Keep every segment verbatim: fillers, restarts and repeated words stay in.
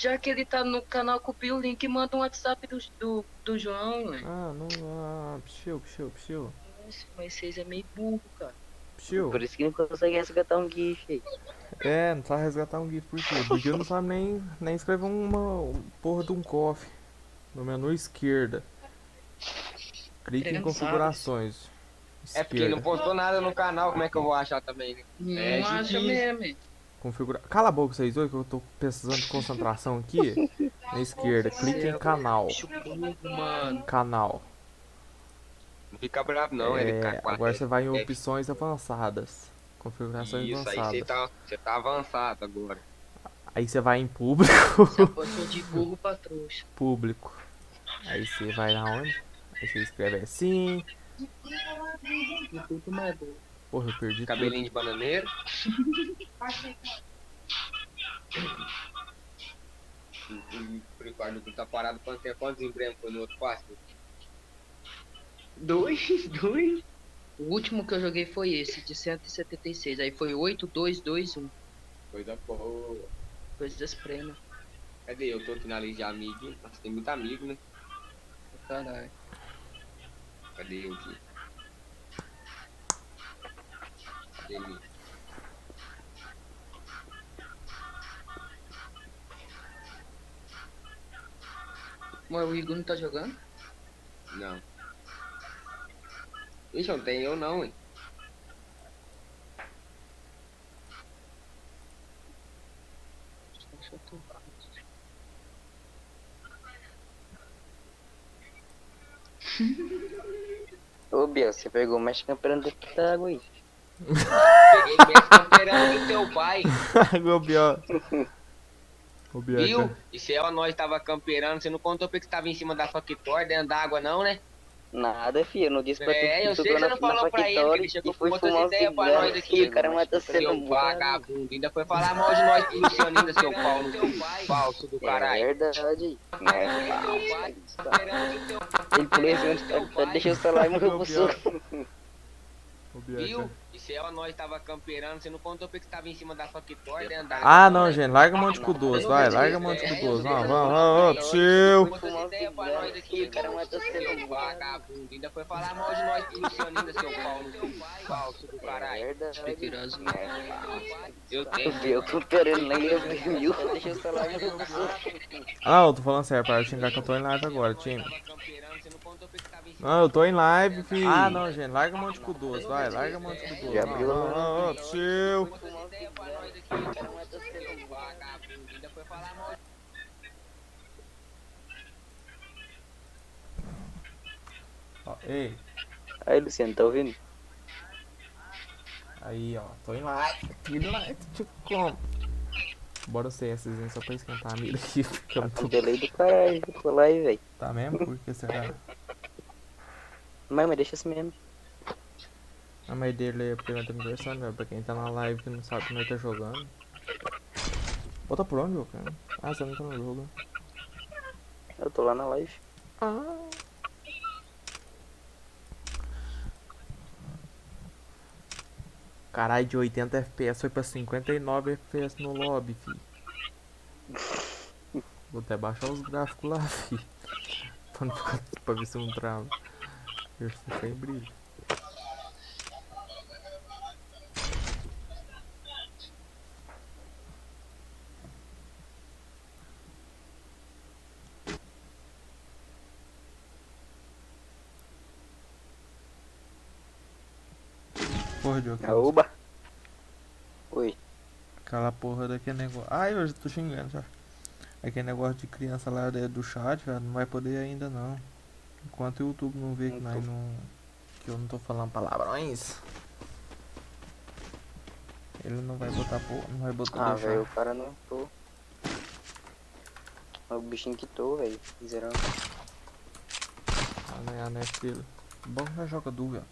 Já que ele tá no canal, copia o link e manda um WhatsApp do, do, do João, ué. Ah, não. Ah, psiu, psiu, psiu. Nossa, mas vocês é meio burro, cara. Psiu. Por isso que não consegue resgatar um GIF aí. É, não sabe resgatar um GIF por quê? Porque eu não sabe nem, nem escrever uma um porra de um cofre. No menu esquerda. Clique em Trançados. configurações. É porque não Esquerda. postou nada no canal, como é que eu vou achar também, né? Não É acha difícil. mesmo, hein? Configura... Cala a boca vocês dois que eu tô precisando de concentração aqui. Na esquerda, clique em canal. Bicho burro, mano. Canal. Não fica bravo não, ele É, fica agora você vai em é, opções avançadas. Configurações Isso, aí avançadas. você tá, você tá avançado agora. Aí você vai em público. Você passou de burro pra trouxa. Público. Aí você vai aonde? Aí você escreve assim. Tudo mais burro. Porra, eu perdi Cabelinho de bananeiro. Por enquanto tu tá parado quanto tempo? Quantos embremas foi no outro quarto? Dois, dois. O último que eu joguei foi esse, de cento e setenta e seis. Aí foi oito, dois, dois, um. Coisa boa. Coisas prêmio. Cadê? Eu tô aqui na lista de amigos. Nossa, tem muito amigo, né? Caralho. Cadê eu aqui? Cadê ele? Mas o Igor não tá jogando? Não. Ixi, não tem eu não, hein? Deixa eu tocar. Ô, Biel, você pegou o mestre campeão dentro da água aí. Peguei mesmo camperando do teu pai. o Biel. O Biel. Viu? E se eu nós tava camperando, você não contou porque você tava em cima da Factor, dentro da água não, né? Nada, filho, eu não disse pra tu É, eu tu sei que você na- não na falou pra ele, que Factory ele chegou e com foi outras fumar um ideias pra cigarro nós aqui. e o cara matou Seu sendo bom. vagabundo, ainda foi falar mal de nós pro Luciano ainda, seu pau no teu falso do É caralho. verdade. É, ele pulou em cima do cara, deixou o celular e morreu pro sul. O Biel. Viu? E se eu nós tava camperando, você não contou porque você tava em cima da Factor, dentro da Ah, água, não, né? gente. Larga a mão de cu doce, vai. Larga a mão de cu doce. Vamos, vamos, vamos. Psiu. Foi fumar um cigarro e o cara matou sendo bom. Vagabundo, ainda foi falar mal de nós pro Luciano ainda, seu pau no falso do É caralho. verdade. Pipiroso. Eu O tenho. Biel camperando nem viu, deixou o celular e morreu pro sul. Ah, eu tô falando sério, para de xingar que eu tô em live agora, time. Não, eu tô em live, fi. Ah, não, gente. Larga a mão de cu doce, vai. Larga a mão de cu doce. Já Vamos, abriu vamos, lá. vamos. Psiu. Fumar um cigarro e o cara matou sendo bom. Ó, ei. Aí, Luciano, tá ouvindo? Aí, ó. Tô em live. Tô em live, te como. Bora ser esses só pra esquentar a mira aqui. Porque eu não Tá tô... com delay do caralho, vou colar aí, velho. Tá mesmo? Por que será? Mas, mas deixa assim mesmo. A mãe dele é porque não tá aniversário, velho. Pra quem tá na live que não sabe que nós tá jogando. Bota por onde, cara? Ah, você não tá no jogo. Eu tô lá na live. Ah. Caralho, de oitenta F P S foi pra cinquenta e nove F P S no lobby, fi. Vou até baixar os gráficos lá, fi. Pra, não ficar, pra ver se não trava. Eu fico sem brilho. Porra, Diogo. Aoba! Oi. Aquela porra daquele negócio. Ai, eu já tô xingando já. Aquele negócio de criança lá do chat, velho, não vai poder ainda não. Enquanto o YouTube não vê que nós não. Que eu não tô falando palavrões. Ele não vai botar porra, não vai botar Ah, deixar. velho, o cara não tô. É o bichinho que tô, velho. Zerando. Ah, não é a net dele. Bom que nós joga du, velho.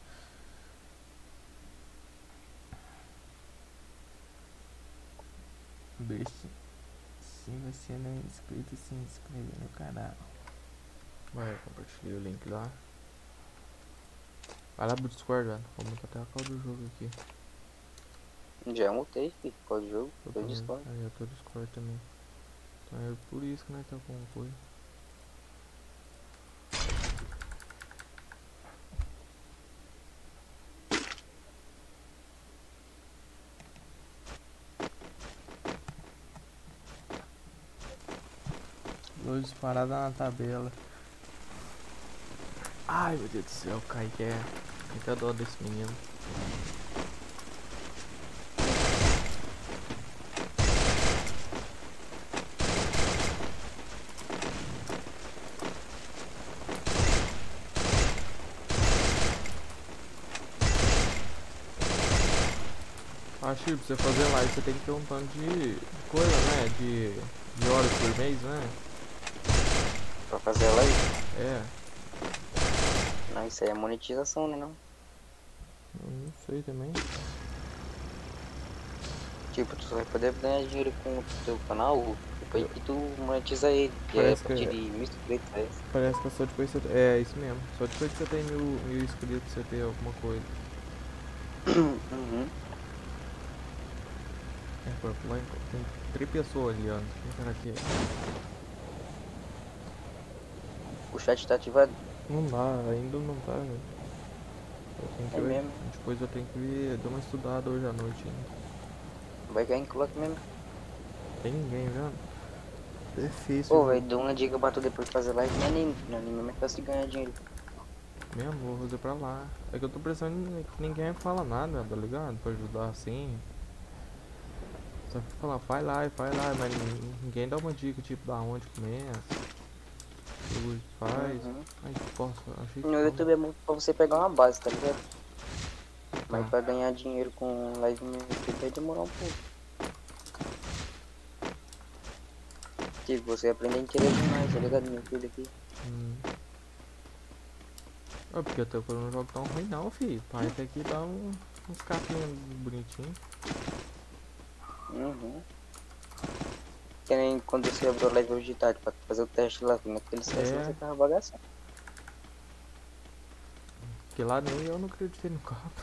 Deixe. Se você não é inscrito, se inscreve no canal. Vai, compartilhei o link lá. Vai lá pro Discord, velho. Vamos botar até a call do jogo aqui. Já mutei, filho. Qual jogo? Tô Foi falando- Discord. Aí eu tô no Discord também. É por isso que nós tá com coisa. Dois disparados na tabela. Ai meu Deus do céu, o Kaique é. Fica dó desse menino. Ah, Chico, pra você fazer live você tem que ter um tanto de coisa, né? De, de horas por mês, né? Pra fazer a live? É, Não, isso aí é monetização, né não? eu não sei também. Tipo, tu só vai poder ganhar dinheiro com o teu canal depois que tu monetiza ele. Que é a Parece que- partir de mil inscritos, é isso? Parece que é só depois que você. É, isso mesmo. Só depois que você tem mil, mil inscritos você ter alguma coisa. Uhum. É, por lá em- tem três pessoas ali, ó. Quem será que é? O chat tá ativado? Não dá, ainda não tá, velho. Eu tenho que É ver. mesmo? Depois eu tenho que ver, dar uma estudada hoje à noite ainda. Vai cair em coloque mesmo. Tem ninguém vendo? É difícil, Pô, viu? velho, dou uma dica pra tu depois fazer live no anime. No anime é mais fácil de ganhar dinheiro. Mesmo, vou fazer pra lá. É que eu tô pensando que ninguém fala nada, tá ligado? Pra ajudar assim. Só que falar, vai lá e vai lá, mas nin- ninguém dá uma dica, tipo, da onde começa. Tu faz. Uhum. Ai, que posso, achei que No tava. YouTube é muito pra você pegar uma base, tá ligado? Mas Tá. pra ganhar dinheiro com live no YouTube vai demorar um pouco. Tipo, você aprende a interagir mais, tá ligado? No YouTube aqui. Hum. É porque até que eu não jogo tão ruim não, filho. Pai até aqui dá um, uns capinhos bonitinhos. Uhum. Que nem quando você abriu a live hoje de tarde pra fazer o teste lá, naquele C S É. você tava bagaçando. Porque lá nem eu não acreditei no carro.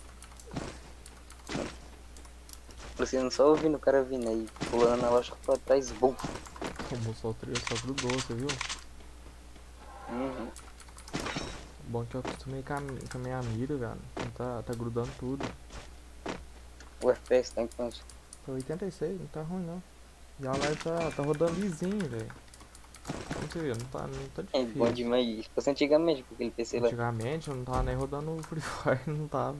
Você não só ouvindo o cara vindo aí, pulando na loja pra trás, bum. Tomou só o trio, só grudou, você viu? Uhum. Bom que eu acostumei com a, mi- com a minha mira, velho. Não tá, tá grudando tudo. O F P S tá em quanto? Tá oitenta e seis, não tá ruim não. E a live tá, tá rodando lisinho, velho. Como você vê, não tá, não tá É difícil. bom demais. Se fosse antigamente com aquele P C lá. Antigamente eu não tava nem rodando o Free Fire, não tava.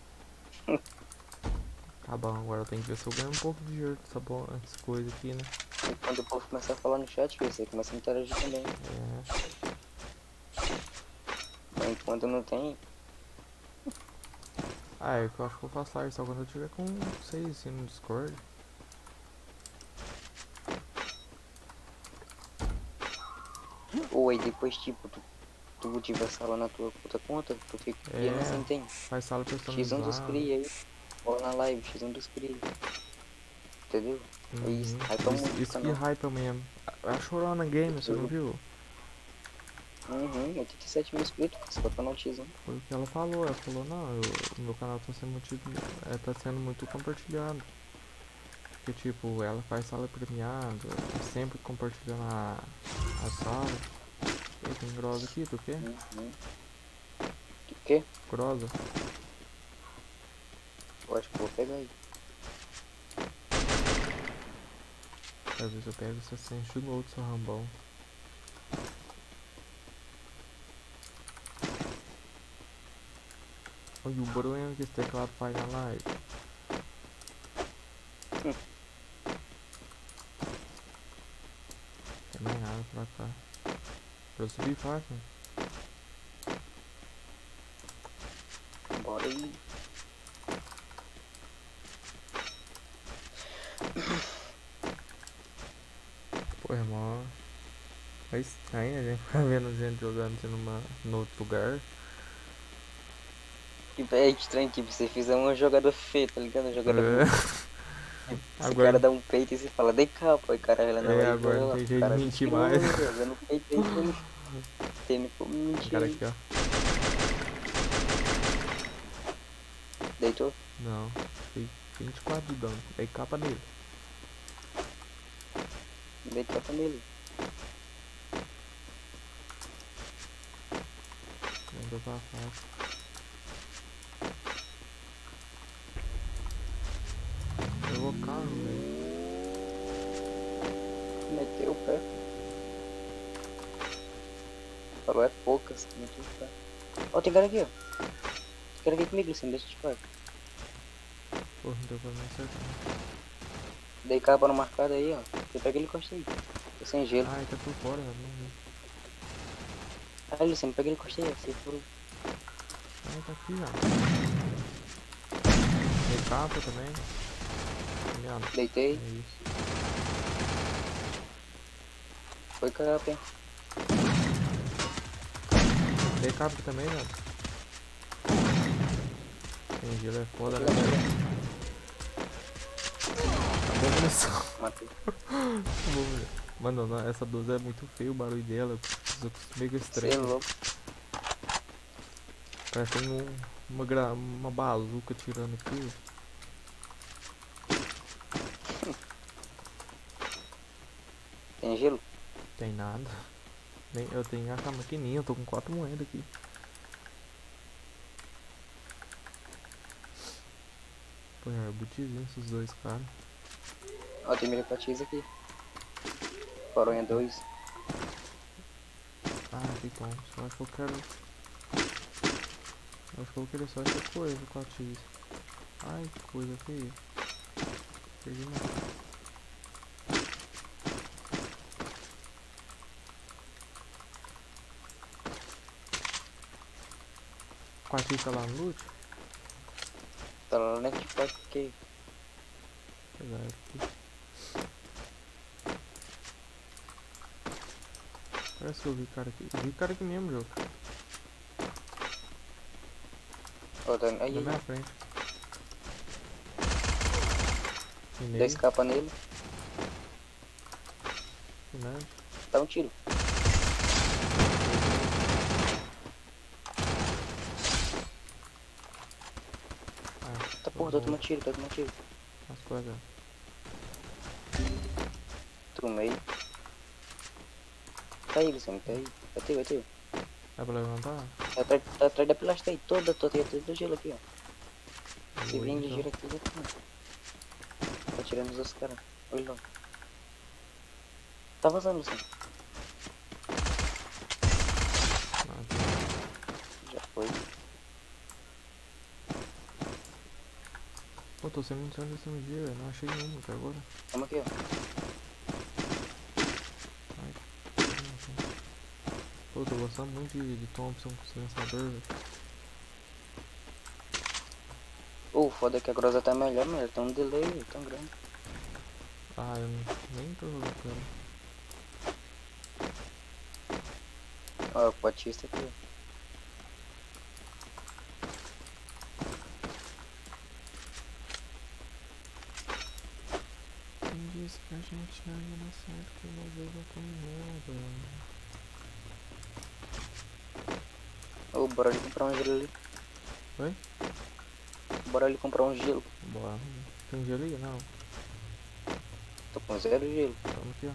Tá bom, agora eu tenho que ver se eu ganho um pouco de dinheiro com essa bo- essas coisas aqui, né? E quando o povo começar a falar no chat, você começa a interagir também. É. Mas enquanto não tem, Ah, é que eu acho que eu faço live só quando eu tiver com vocês assim no Discord. ou aí depois tipo, tu, tu tiver sala na tua outra conta, tu fica É. criando assim, tem. Faz sala X um dos personalizada. cria aí, bola na live, X um dos cria. Entendeu? É isso, Uhum. hypa Isso, muito o isso que canal. hypa mesmo. A, a Chorona Game, você não viu? Uhum, oitenta e sete mil inscritos, só pra canal X um. Foi o que ela falou. Ela falou, não, eu, o meu canal tá sendo muito, é, tá sendo muito compartilhado. Porque tipo, ela faz sala premiada, sempre compartilhando a, a sala. Ei, tem grosa aqui, tu quer? Uhum. O quê? Grosa. Eu acho que eu vou pegar aí. Às vezes eu pego e você sente de novo seu rambão. Olha o barulho que esse teclado faz na live. Hum. Tem mais nada pra cá. Pra eu subir fácil. Bora aí. Pô, irmão. É estranho a gente ficar vendo gente jogando assim numa, no outro lugar. Tipo, é estranho, tipo, você fizer uma jogada feia, tá ligado? Uma jogada É. bonita. Esse Agora- cara dá um peito e você fala, dei capa, aí cara ela na É, live, agora olha não lá, tem o jeito cara de mentir mentiroso, mais. jogando peito aí, tem, tem como O mentir. cara aqui, ó. Deitou? Não. Fez vinte e quatro de dano. Dei capa nele. Dei capa nele. Não deu pra fácil. Pegou o carro, velho. Meteu o pé. Falou é poucas. Meteu o pé. Ó, tem cara aqui, ó. Tem cara aqui comigo, Luciano. Deixa eu te falar. Pô, não deu pra me acertar. Dei capa no marcado aí, ó. Você pega ele e encosta aí. Tô sem gelo. Ai, tá por fora, velho. Não vi. Ah, Luciano, pega ele e encosta aí, ó. Você for... Ai, tá aqui, ó. Dei capa também. Caminhando. Deitei. É isso. Foi capa, hein. Dei capa também, velho. Tem gelo é foda, né? Acabou a munição. Matei. Mano, não, essa doze é muito feio o barulho dela. Eu acostumei com esse Você trem. é louco. Parece que tem um, uma, gra, uma bazuca tirando aqui. Tem gelo? Tem nada. Nem, eu tenho a maquininha, eu tô com quatro moedas aqui. Pô, é botizinho esses dois caras. Ó, tem mira patiz aqui. Coronha dois. Ah, que bom. Só acho que eu quero. Eu acho que eu vou querer só essa coisa com a X. Ai, que coisa feia. Perdi nada. Com a X tá lá no loot? Tá lá na tipo aqui. Apesar aqui. Parece que eu vi cara aqui. Eu vi cara aqui mesmo, jogo. Ó, tá aí, Na aí. minha frente. Dei Finei. escapa nele. Finais. Dá um tiro. Ah, Tá porra, tô tomando tiro, tô tomando tiro. as coisas. Tomei. Tá aí, Luciano, tá aí. Vai ter, vai ter. Dá pra levantar? Tá atrás, tá atrás da pilastra aí, toda, toda, toda do gelo aqui, ó. Se Oi, vem de então. gelo aqui, já tá. Tá tirando os outros caras. Olha lá. Tá vazando, Luciano. Ah, tá. Já foi. Pô, tô sem munição desse M G, velho. Não achei nenhuma até agora. Tamo aqui, ó. Pô, tô gostando muito de, de Thompson com silenciador, velho. O foda é que a grosa tá melhor, mas ela tem um delay tão grande. Ah, eu não, nem tô jogando com ela. Ó, o potista aqui, ó. Quem disse que a gente ia dar certo que uma vez eu tô merda? Ô, bora ali comprar um gelo ali. Oi? Bora ali comprar um gelo. Bora. Tem gelo aí? Não. Tô com zero gelo. Tamo aqui, ó.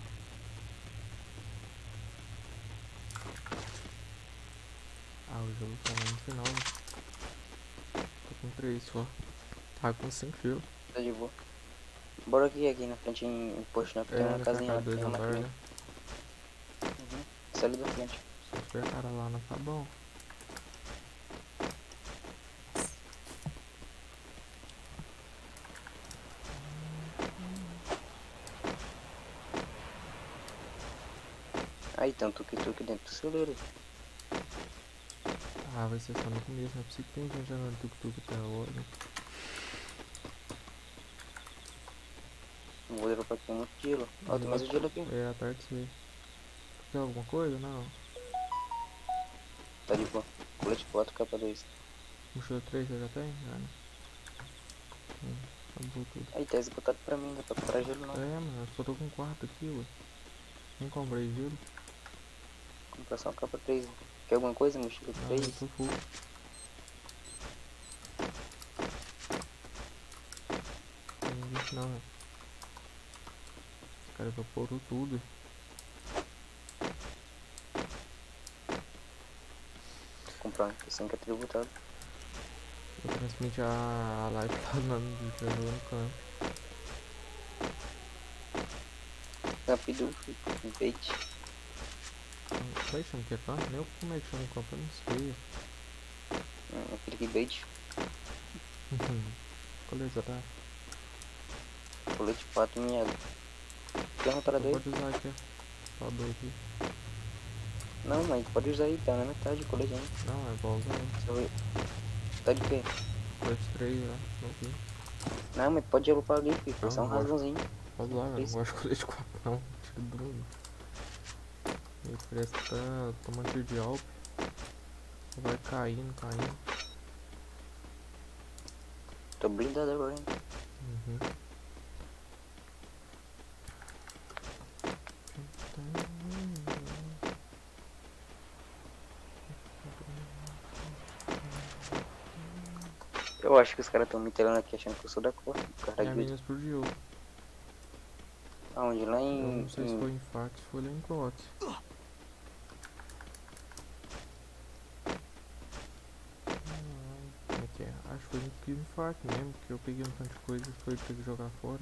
Ah, o jogo tá no final, né? Tô com três só. Tá com cinco gelo. Tá de boa. Bora aqui, aqui na frente em, em posto, né? Tem É, uma no casinha lá, dois tem uma andar, maquininha. né? Uhum. Essa ali da frente. Se tiver cara lá, não tá bom. Aí tem um tuk-tuk dentro do celeiro. Ah, vai ser só no começo, não é possível que tem gente andando tuk-tuk até agora. Vou dropar aqui muito gelo. Ó, tem mais um gelo aqui. É, a tarde você. Quer alguma coisa? Não. Tá de boa. Colete quatro, capa dois. Mochila três você já tem? Já, né? Hum, acabou tudo. Aí tá esgotado pra mim, não dá pra comprar gelo não. É, mano, eu só tô com quatro aqui, ué. Nem comprei gelo. Comprar só uma capa três. Quer alguma coisa, mochila Ah, eu três? tô full. Tem vinte não, né? cara evaporou tudo. Vou comprar um F cinco que é tributado. Vou transmitir a, a live lá no, no, no canto. Rápido, um bait. Como é que chama que é canto? Nem eu como é que chama o campo, eu não sei. Um clickbait. Beleza, tá? Colete quatro miado. Tem um para Então dois. pode usar aqui, ó. Só dois aqui. Não, mas pode usar aí, tá na metade o colete ainda. Não, é bom usar. Só ver. Tá de quê? Colete três, né? Não vi. Não, mas pode upar ali, filho. Foi Não, só um não gosto. rasgãozinho. Pode usar, eu não Isso. gosto de colete quatro não. Tiro do. Ele parece que tá tomando tiro de alp. Vai caindo, caindo. Tô blindado agora, hein. Uhum. Eu acho que os caras tão me telando aqui achando que eu sou da cor. E Cara, a mina explodiu. aonde? Lá em. Eu não sei se em- foi em fax, se foi lá em Clote. Como é que é? Acho que foi em infarto mesmo, porque eu peguei um tanto de coisa e foi ter que jogar fora.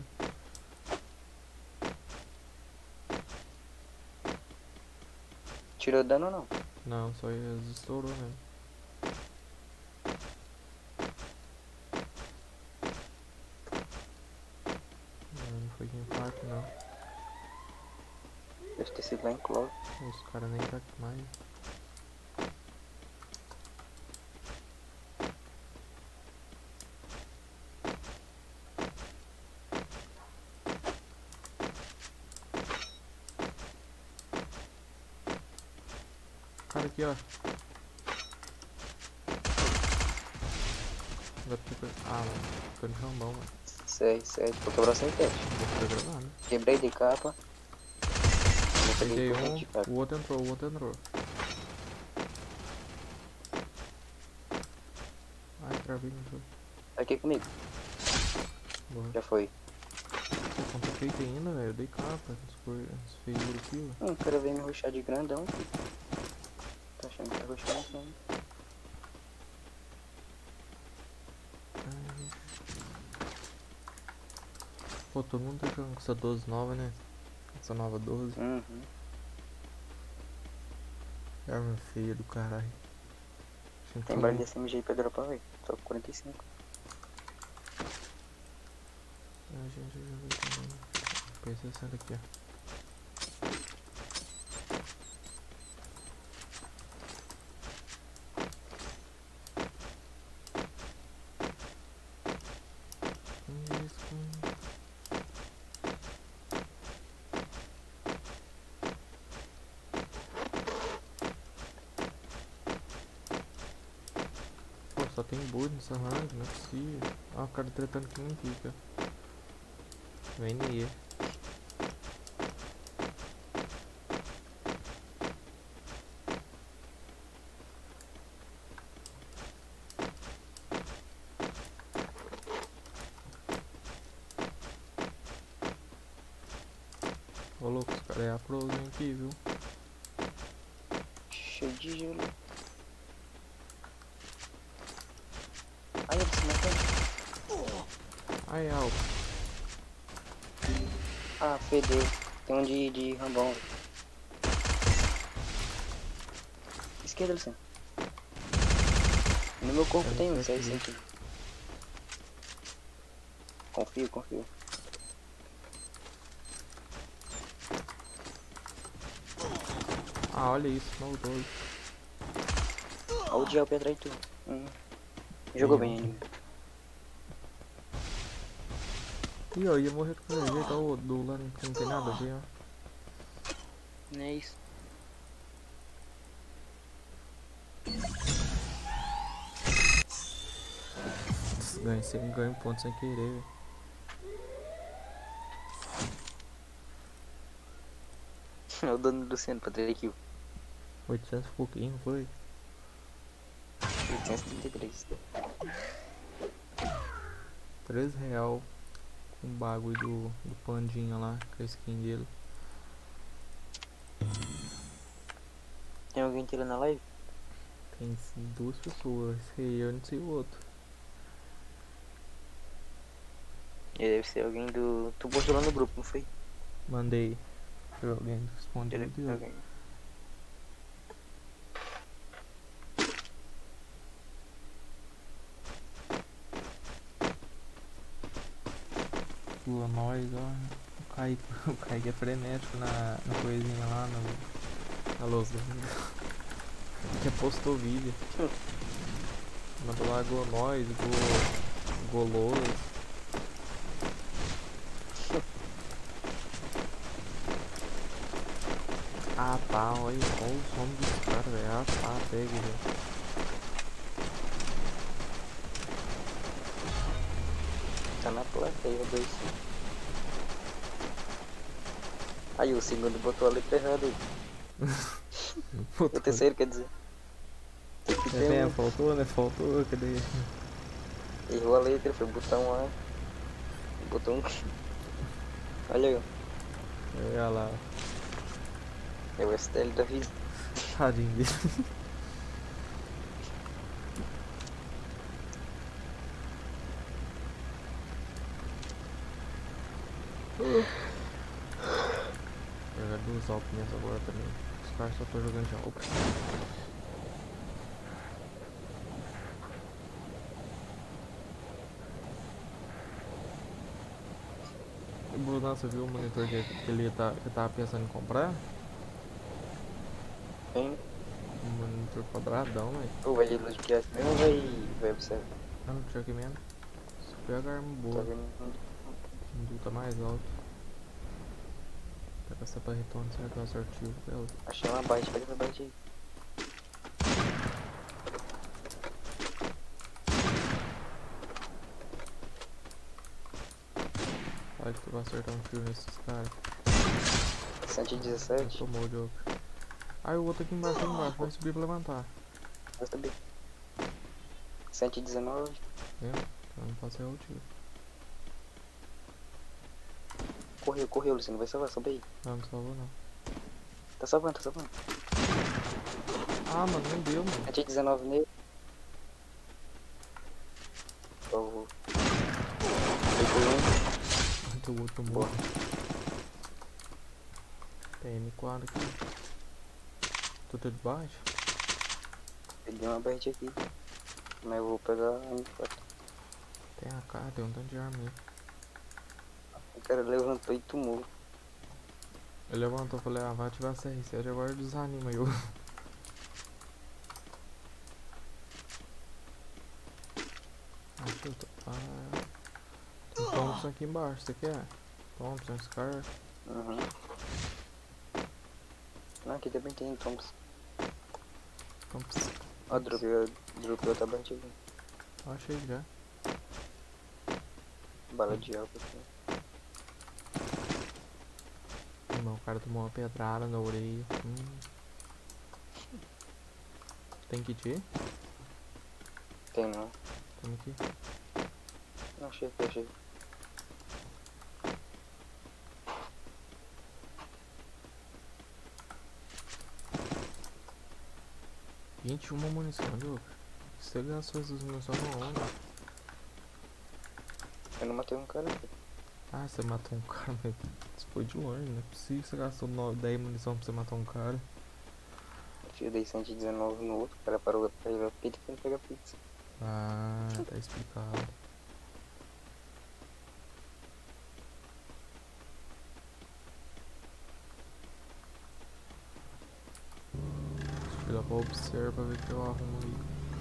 Tirou dano ou não? Não, só eles estourou mesmo. Não, não foi em infarto não. Deve ter sido lá em Clove. Os caras nem tá aqui mais. Cara aqui, ó. Vai ficar... Ah, mano. Ficou no rambão, mano. Sei, sei. Vou quebrar sem teste. Vou ficar gravando. Quebrei de capa. Vou pegar Peguei por frente de um, capa. o outro entrou, o outro entrou. Ai, travei no jogo. Tá aqui comigo. Boa. Já foi. Pô, quanto feito ainda, velho? Eu dei capa, as feiuras aqui, ó. Hum, o cara veio me rushar de grandão. Filho. Tá achando que tá rushando não? Pô, todo mundo tá jogando com essa doze nova, né? Essa nova doze. Uhum. Arma feia do caralho. Gente, Tem barra de S M G aí pra dropar, velho. Tô com quarenta e cinco. A gente já viu também. P sessenta aqui, ó. Pô, só tem boi nessa range, não é possível. Ah, o cara tretando que nem pica. O N E. Ô louco, os caras é a prozinha aqui, viu? Cheio de gelo. Ai, eu preciso matar. Ai, alto. Ah, fedeu. Tem um de, de rambão. Esquerda, Luciano. No meu corpo Eu tem não um, sei isso aí, se- isso aqui. Confio, confio. Ah, olha isso, maldoso. Olha o diabo atrás de tu. Hum. Jogou bem ele. Ih, ó, ia morrer com o jeito, ó, o do lá que não tem nada a ver, ó. Não é isso. Ganha, você ganha um ponto sem querer, velho. É o dono do Luciano pra ter kill. oitocentos e pouquinho, não foi? oitocentos e trinta e três. três real. um bagulho do, do Pandinha lá, com a skin dele. Tem alguém tirando a live? Tem duas pessoas, esse aí eu não sei o outro. E deve ser alguém do... Tu postou lá no grupo, não foi? Mandei. Foi alguém que respondeu. Deve ser alguém. Lua nós, ó. O Kaique, o Kaique é frenético na, na coisinha lá, no, na Los Grandes. Que postou vídeo. Mandou lá Go Nós, Go. Goloso. Ah tá, olha, olha o som dos caras, velho. Ah tá, pega, velho. Tá na placa aí, o dois. Aí o segundo botou a letra errada aí. O terceiro quer dizer. Tem que É, ter bem, um. faltou, né? Faltou, cadê? Errou a letra, foi botão A. Botou um. Olha aí, ó. Olha lá, É o S T L da vida. tadinho dele. Jogar duas alpinhas agora também. Os caras só estão jogando de alp. Bruno, você viu o monitor que, que ele tá, que tava pensando em comprar? Hein? Um monitor quadradão, velho. Ou vai de luz que é mesmo ou vai, vai observar? Ah, não tinha que mesmo. Se pega a arma Tá boa, vendo? o duto tá mais alto. Pega essa barretona, será que é o assertivo dela? Achei uma baixa, pega essa baixa aí. Olha que tu vai acertar um tiro nesses caras. cento e dezessete. Tomou o jogo. Ah, o outro aqui embaixo, aqui embaixo, vai subir pra levantar. Vai saber. cento e dezenove. Vendo? Eu não posso errar o tiro. Correu, correu, Luciano. Vai salvar, sobe aí. Não, não salvou não. Tá salvando, tá salvando. Ah, mano, não deu, mano. cento e dezenove nele. Salvou. Pegou um. O outro Boa. morro. Tem M quatro aqui. Tu tá de baixo? Peguei uma barrete aqui. Mas eu vou pegar a M quatro. Tem a K, tem um tanto de arma aí. O cara levantou e tomou. Ele levantou, falei, ah, vai ativar a C R sete, agora desanima eu. Acho eu tô... Ah, tem Thompson aqui embaixo, você quer? Thompson, Scar. Uhum. Não, aqui também tem Thompson. Thompson. Ó, dropei, dropei outra barrete aqui. Achei já. Bala de álcool aqui. Não, o cara tomou uma pedrada na orelha. Hum. Tem kit? Tem não. Toma aqui. Não, achei aqui, achei. vinte e uma munição, Luca. Você gastou essas munições aonde? Eu não matei um cara aqui. Ah, você matou um cara, mas isso foi de longe, não é possível que você gastou nove, dez munição pra você matar um cara. Eu dei cento e dezenove no outro, o cara parou pra pegar pizza e foi pegar pizza. Ah, tá explicado. Deixa eu dar pra observar pra ver o que eu arrumo aí.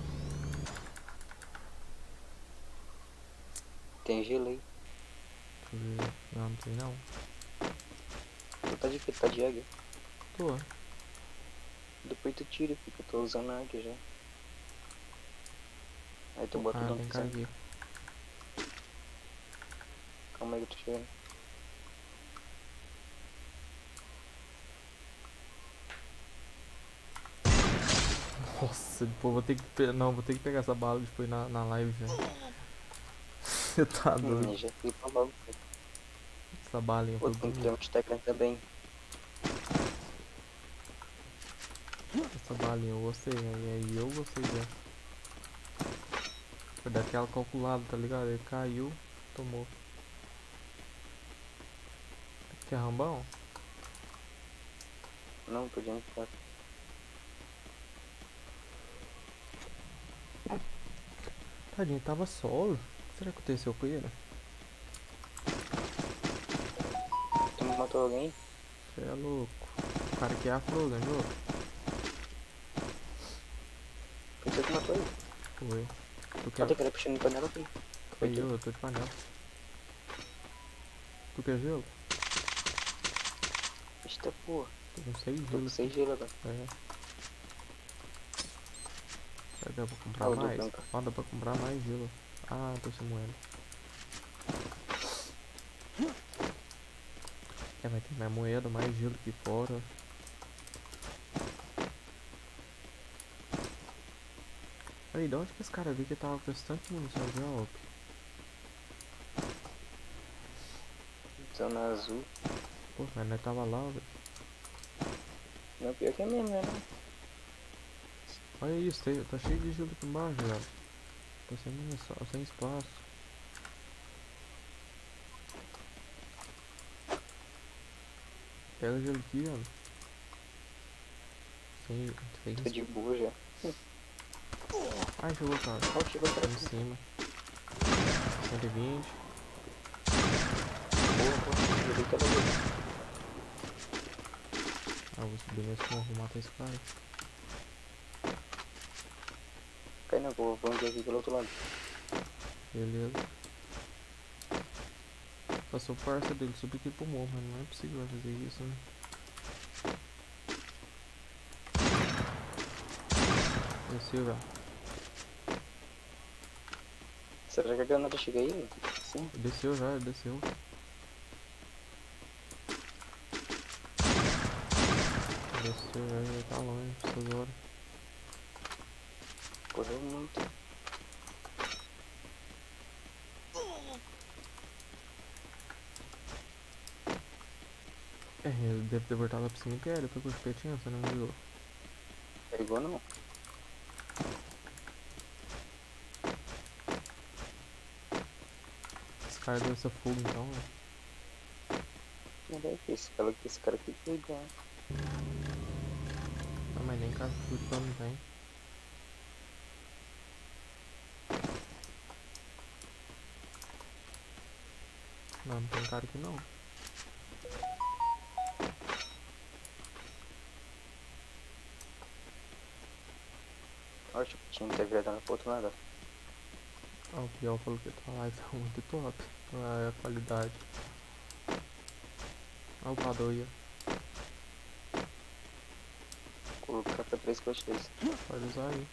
Tem gelo aí. Deixa eu ver. Não, não tem não. Tu tá de que? Tá de águia? Tô. Depois tu tira, porque eu tô usando a águia já. Aí tu bota o Ah, dom tem cara aqui. Calma aí que eu tô chegando. Nossa, pô, vou ter que pe... não, vou ter que pegar essa bala depois na, na live, velho. Você tá doido. Hum, já fui pra logo. Essa balinha Pô, foi tem que ter bonita. um Instagram também. Essa balinha eu gostei, aí, aí eu gostei dela. Foi daquela calculada, tá ligado? Ele caiu, tomou. Quer rambão? Não, podia entrar. Tadinho, tava solo. O que será que aconteceu com ele? Tu matou alguém? Você é louco. O cara que é afro, ganhou? Foi você que matou ele. Foi. Tu quer. Cadê que ele puxando panela aqui? Foi Foi tu. eu, eu tô de panela. Tu quer gelo? Eita porra. Tô com seis Tô com gelos. seis gelo agora. É. Será que dá pra comprar Ah, o mais? Ducão, tá. Ó, dá pra comprar mais gelo. Ah, tô sem moeda. É, vai ter mais moeda, mais gelo aqui fora. Aí, de onde que esse cara viu que tava com esse tanto de munição de golpe? Zona azul. Pô, mas nós tava lá, velho. Não, pior que é mesmo, né? Não? Olha isso, tem, tá cheio de gelo aqui embaixo, velho. Tá sem munição, sem espaço. Pega o gelo aqui, ó. Sem, sem Tô de boa já. Ai, chegou o cara. Ó, chegou o cara Em aqui. cima. cento e vinte. Porra, porra. Eu dei cada vez. Ah, vou subir nesse morro, vou matar esse cara. Cai não, vou vamos aqui pelo outro lado. Beleza. Passou parça dele subir aqui pro morro, mas não é possível fazer isso, né? Desceu já. Será que a granada chega aí? Mano? Sim. Desceu já, desceu. Desceu já, já tá longe, essas horas. Correu muito. É, ele deve ter voltado lá pro cemitério, depois com os petinhos, você não viu? Pegou não. Esse cara deu essa fuga então, né? Não deve ter esse cara aqui, esse cara aqui pegou. Não, mas nem cara furtão não tem. Não, não tem cara aqui não. Acho que tinha que ter virado pro outro lado. Ah, o Piau falou que tá lá e tá muito top. Ah, é a qualidade. Ah, o Padoia. Colocar pra três coxas desse. Pode usar aí.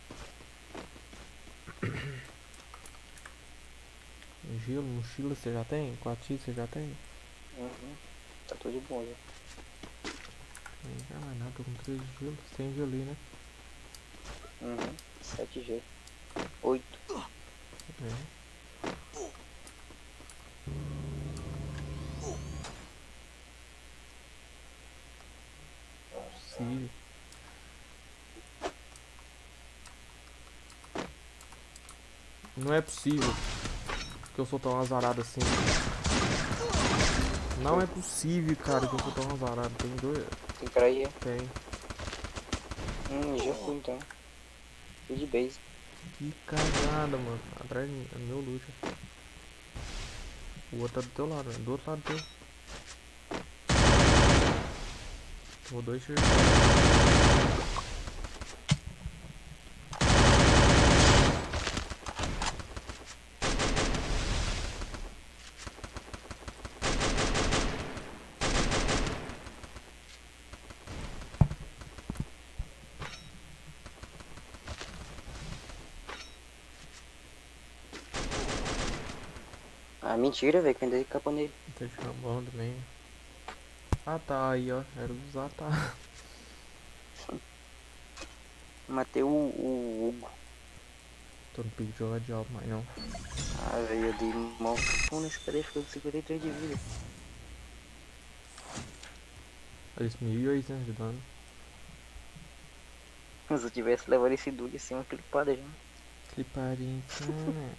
Gelo, mochila você já tem? Quatro você já tem? Uhum. Tá tudo de bom já. Não quer mais nada, tô com três gelos. Tem gelo ali, né? Uhum. sete G. oito. É. Possível. Não é possível que eu sou tão azarado assim. Não é possível, cara, que eu sou tão azarado. Tem dois. Tem cara aí, é? Tem. Hum, já fui então. Fui de base. Que cagada, mano. Atrás de mim, é meu loot. O outro tá do teu lado, né? Do outro lado teu. Tomou dois tiros. Ah, mentira, velho, que eu ainda escapou nele. Tá de rambão também. Ah tá, aí ó. Era usar, tá. Matei o, o Hugo. Tô no pique de jogar de alto, mas não. Ah, velho, eu dei mó fundo nesse cara, ficou com cinquenta e três de vida. Parece mil e oitocentos de dano. Se eu tivesse levado esse dude assim, uma clipada já. Cliparinho, cara.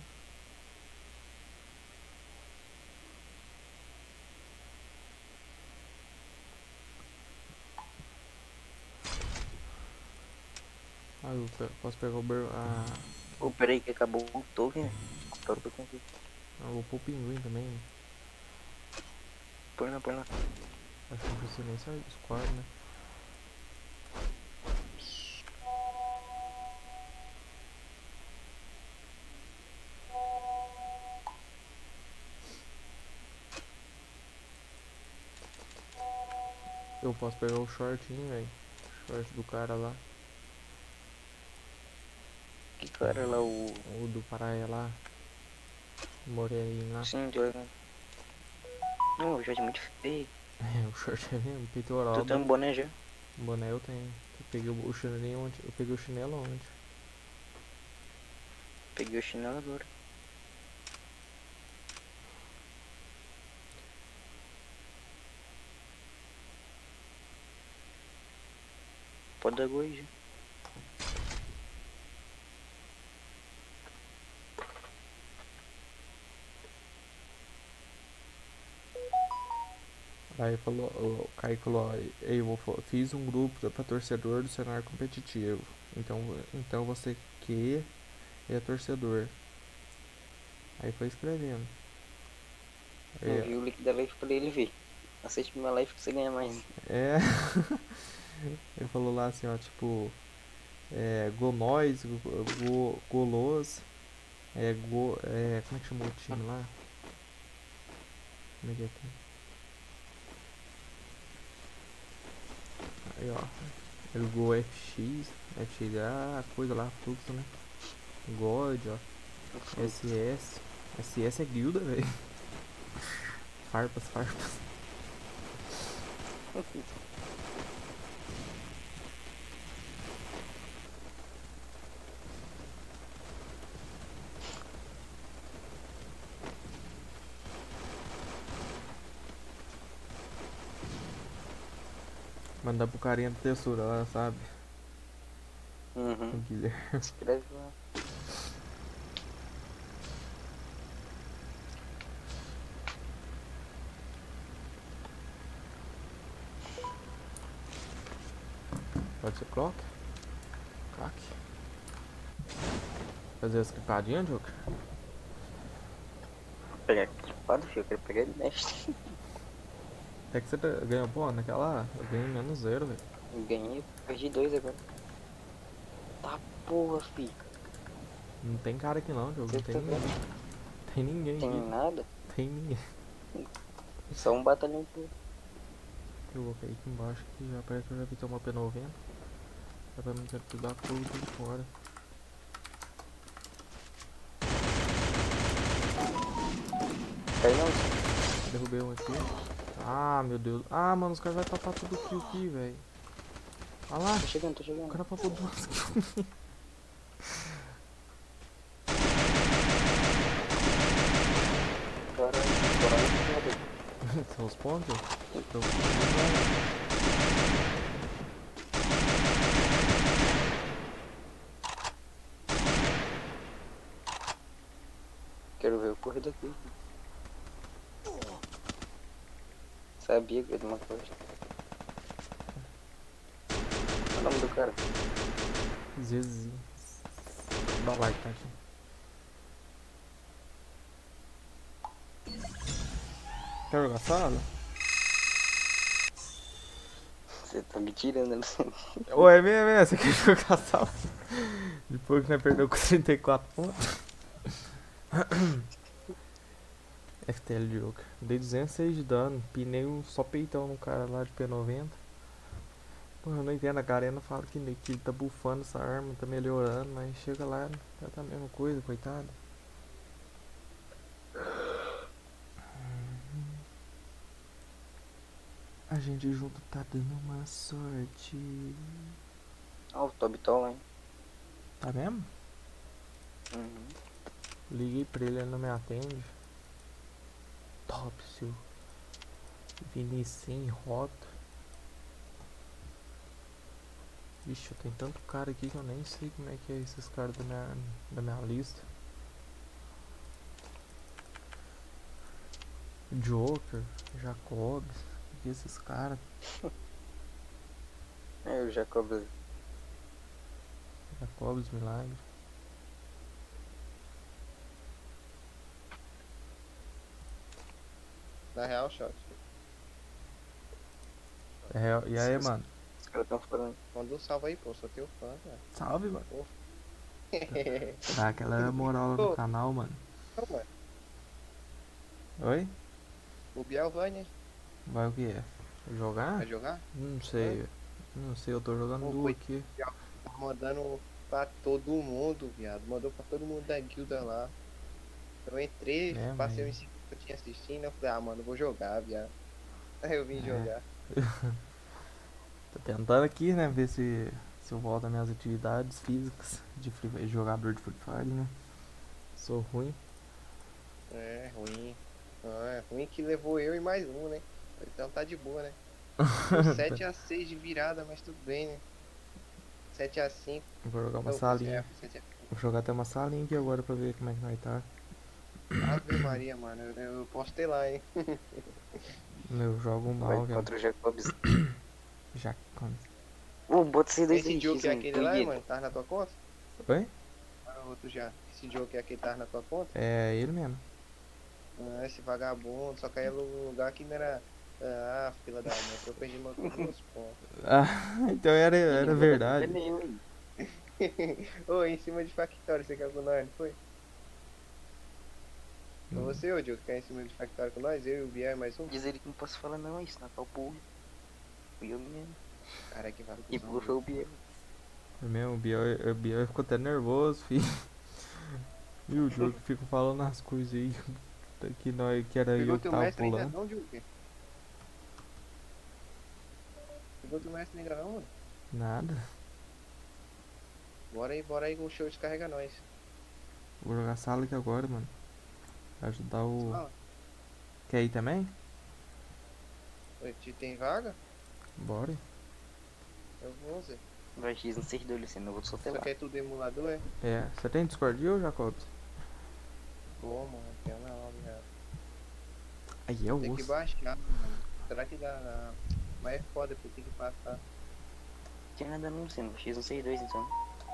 Ah, eu pe- posso pegar o ber... Ah, Pô, peraí que acabou o token. Agora o token aqui. eu vou pôr o pinguim também. Põe lá, põe lá. Acho que não precisa nem sair do squad, né? Eu posso pegar o shortinho, velho. Short do cara lá. Que cara lá, o... O do Paraia lá. O moreninho lá. Sim, tô ligado. Não, o short é muito feio. É, o short é mesmo, peitoral. Tu tem um boné já? Boné eu tenho. Eu peguei o chinelinho ontem. Eu peguei o chinelo ontem. Peguei o chinelo agora. Pode dar gol aí já. Aí falou, o Caio falou, "Ei, eu vou fa- fiz um grupo para torcedor do cenário competitivo. Então, então você que é torcedor." Aí foi escrevendo. Eu É, vi o link da live pra ele ver. Aceite minha live que você ganha mais. é ele falou lá assim, ó, tipo, é, Gonóis, go, go, Golos, é, go, é, como é que chamou o time lá? Como é que é aqui? Aí, ó, ele Go F X, F X, ah, coisa lá, fluxo, né? God, ó, S S, S S é guilda, velho. Farpas, farpas. Mandar pro carinha da textura lá, sabe? Uhum. O Guilherme. Escreve lá. Pode ser clock? Crack. Fazer as clipadinhas, Joker? Vou pegar equipado, filho. Eu quero pegar ele mestre. Até que você tá- ganhou, pô, naquela lá, eu ganhei menos zero, velho. Eu ganhei, perdi dois agora. Tá porra, filho. Não tem cara aqui não, Joker, Você não tem tá ninguém. vendo? Tem ninguém Tem aqui. nada. Tem ninguém. Só um batalhão todo. Eu vou cair aqui embaixo, que já parece que eu já vi ter uma P noventa. Já pra não ter que dar fogo tudo fora. Cai não. Derrubei um aqui. Ah, meu Deus. Ah, mano, os caras vão papar tudo kill aqui, velho. Olha lá, Tô chegando, tô o chegando. cara papou duas kills. Caralho, caralho, São os pontos? Então, quero ver o correr daqui. Sabia que ia de uma coisa. Qual o nome do cara? Zezinho. Dá like, tá aqui. Quer jogar sala? Você tá me tirando, né? Ô, é mesmo, é? Você quer jogar sala? Depois que nós perdeu com trinta e quatro pontos. F T L Joker. Dei duzentos e seis de dano. Pinei um só peitão no cara lá de P noventa. Pô, eu não entendo. A Garena fala que, que ele tá bufando essa arma, tá melhorando, mas chega lá, já tá a mesma coisa, coitado. A gente junto tá dando uma sorte. Ó, o Tobitol lá, hein? Tá mesmo? Uhum. Liguei pra ele, ele não me atende. Top, seu Vinicinho, Roto. Ixi, tem tanto cara aqui que eu nem sei como é que é esses caras da minha, da minha lista. Joker, Jacobs, o que é esses caras? É, o Jacob. Jacobs, Milagre. Na real, shot. É, real- e aí, Os- mano? Os caras tão falando. Manda um salve aí, pô. Sou teu fã, cara. Salve, mano. Pô. Dá aquela moral lá no Pô. canal, mano. Não, mano. Oi? O Biel vai, né? Vai o que é? Jogar? Vai jogar? Não sei. Não sei, eu tô jogando Pô, duo foi- aqui. Tá mandando pra todo mundo, viado. Mandou pra todo mundo da guilda lá. Eu entrei, É, passei mas- uns cinco que eu tinha assistindo. Eu falei, ah, mano, vou jogar, viado. Aí eu vim É. jogar. Tô tentando aqui, né, ver se, se eu volto às minhas atividades físicas de free, de jogador de Free Fire, né? Sou ruim. É, ruim. Ah, é ruim que levou eu e mais um, né? Então tá de boa, né? sete a seis de virada, mas tudo bem, né? sete a cinco. Vou jogar uma Não, salinha. é, sete a Vou jogar até uma salinha aqui agora pra ver como é que nós tá. Ave Maria, mano. Eu, eu posso ter lá, hein? Eu jogo Vai mal, velho. contra o Jacobs. Já. Ô, bota esse dois Esse aí, jogo que é X um, aquele lá, punheta. mano, tá na tua conta? Oi? Ah, outro já. Esse jogo que é aquele tá na tua conta? É ele mesmo. Ah, esse vagabundo, só caiu no lugar que não era. Ah, fila da mãe, eu perdi meu meus pontos. Ah, então era, era Ele verdade. botou pneu aí. Ô, em cima de Factório, você caiu com nós, não foi? Foi Hum. você, ô Diogo, que caiu em cima de Factório com nós? Eu e o Biel e mais um? Diz ele que não posso falar não, isso não tá o porra. Fui eu mesmo. Cara, que vagabundo. E pulou foi o Biel. Foi mesmo, o Biel, o Biel ficou até nervoso, filho. E o jogo fica falando as coisas aí. Que, nós, que era Pegou eu que teu tava mestre ainda pulando. não, Diogo? Pegou teu mestre ainda não, mano? Nada. Bora aí, bora aí com o show descarrega nós. Vou jogar sala aqui agora, mano. Pra ajudar o. Fala. Quer ir também? Oi, te tem vaga? Bora. Eu vou, Zé. Vai X um seis dois, Luciano, eu vou soltar Só lá. quer tudo emulador, é? É. Você tem Discord ou Jacobs? Pô, mano, tem não, viado. Aí é o Tem que osso. baixar, mano. Será que dá? dá? Mas é foda, porque tem que passar. Tinha nada não, Luciano, X um seis dois então.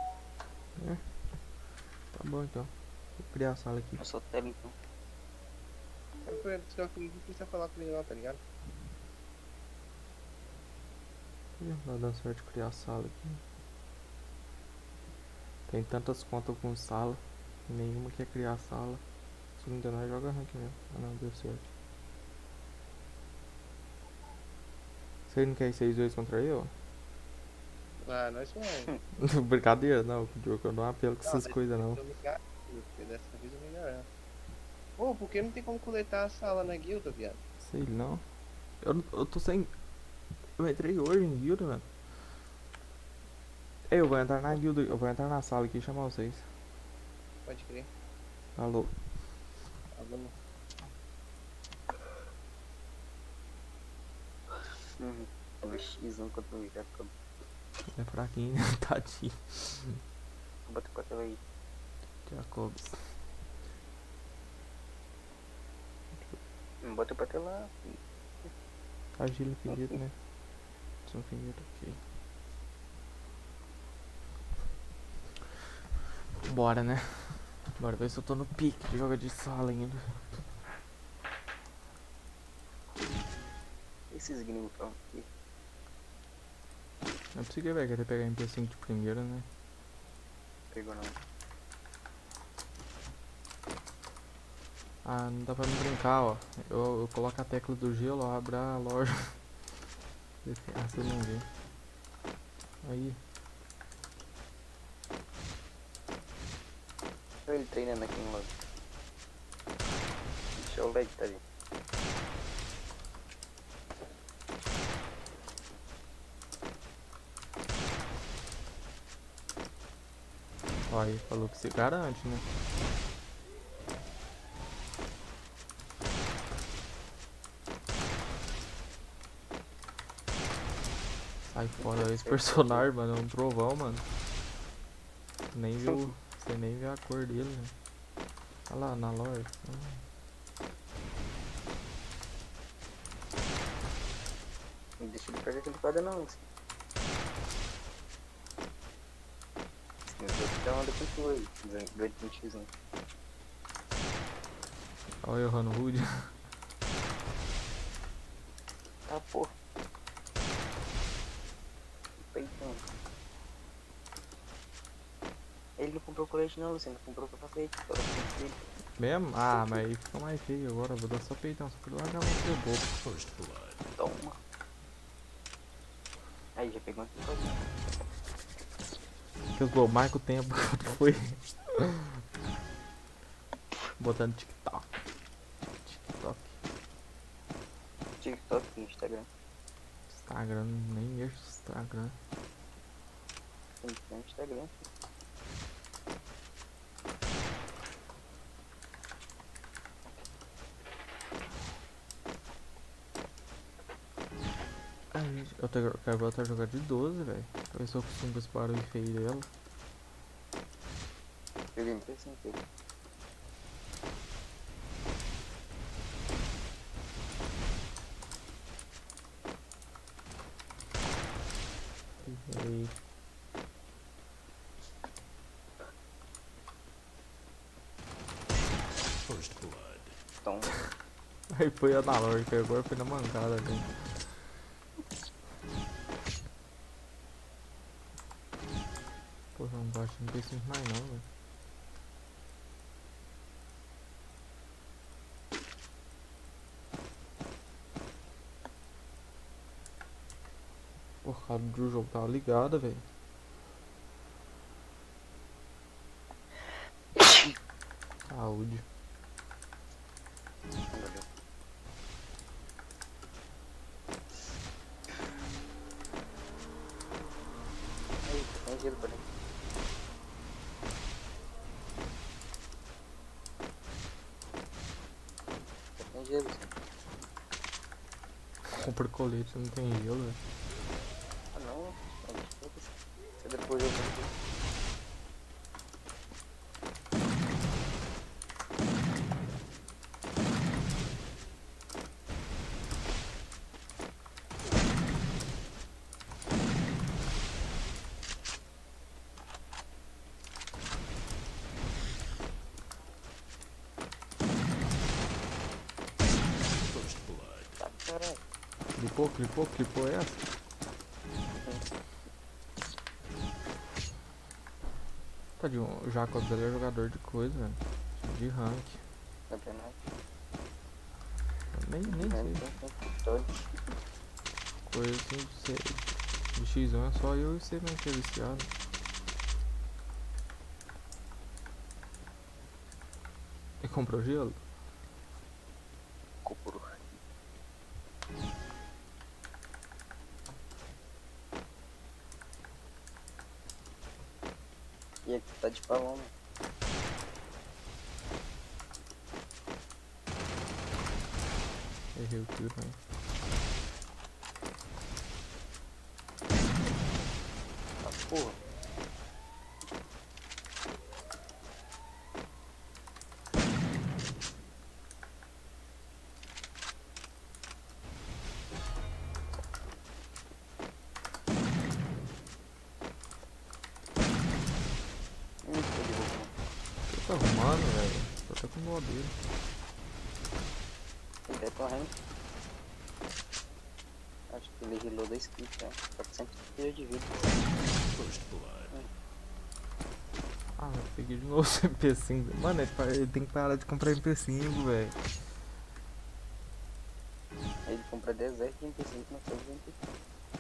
Tá bom então. Vou criar a sala aqui. Eu solto ela então. Eu falei, só que não precisa falar com ele não, tá ligado? Ih, não tá dando certo de criar a sala aqui. Tem tantas contas com sala. Nenhuma quer criar sala. Se não der nós joga rank mesmo. Ah não, deu certo. Você não quer ir seis dois contra eu? Ah, nós vamos. Brincadeira, não. Eu não dou apelo com Não, essas mas coisas não. Eu me garanto, porque dessa vez eu me garanto. Pô, por que não tem como coletar a sala na guilda, viado? Sei não. Eu, não- eu tô sem. Eu entrei hoje em guilda, mano. Ei, eu vou entrar na guilda. Eu vou entrar na sala aqui e chamar vocês. Pode crer. Alô. Tá bom. Uhum. O X um contra o Jacob. É fraquinho, né? Tadinho. Bota com a tela aí. Jacobs. Bota pra tela. Agila infinito, né? São infinito, ok. Bora, né? Bora ver se eu tô no pique de jogo de sala ainda. Esses gringos estão aqui. Não é possível, velho, querer pegar M P cinco de primeira, né? Pegou não. Ah, não dá pra me brincar, ó. Eu, eu coloco a tecla do gelo, ó, abro a loja. Ah, vocês não vê. Aí. Olha ele treinando aqui no lado. Deixa o L E D tá ali. Ó, aí falou que se garante, né? Sai Fora esse personagem, mano, é um trovão, mano. Nem viu. Você nem viu a cor dele, né? Olha lá na loja. Não deixa ele perder aquele quadro não. Assim. Eu tô anda com tu aí, ganho de vinte. Olha eu errando o Rude. Ah, porra. Peitão. Ele não comprou colete não, Luciano. Comprou capacete. Mesmo? Ah, mas aí fica mais feio agora. Vou dar só peitão. Só que eu largar muito de bobo. Toma. Aí, já pegou aqui. Que os Michael tempo foi botando TikTok. TikTok. TikTok e Instagram. Instagram, nem mexo no Instagram. Tem que ter no Instagram. Ai, eu tenho- quero voltar a jogar de doze, velho. Pra ver se eu costumo com esse barulho feio dela. Eu lembro assim, filho. E aí, Toma. aí foi analógico, agora foi na mancada ali. Porra, não gosto de P cinco mais não, velho. Porra, cara do jogo tava ligado, velho. Saúde. Aí, tem gelo por aí. Tem gelo, sim. Compra colete, não tem gelo, velho. Ah não, você depois eu vou. Tá, caralho. Clipou, clipou, clipou essa. Tadinho, o Jacobs ele é jogador de coisa, velho. De rank. Campeonato. Eu nem, nem Né? sei. Tem tem história. Coisa assim de ser. De X um é só eu e você mesmo que é viciado. E comprou gelo? Cupuro. E aqui tá de paloma. Errei o tiro, né? Tá porra. Hum, tô de boca. O que tá arrumando, velho? Tô até com dó dele. Ele tá correndo. Acho que ele reloadou a skill, né? quatrocentos de vida. Ah, eu peguei de novo esse M P cinco. Mano, ele pa- ele tem que parar de comprar M P cinco, velho. Aí ele compra dez R de M P cinco, não sabe M P cinco.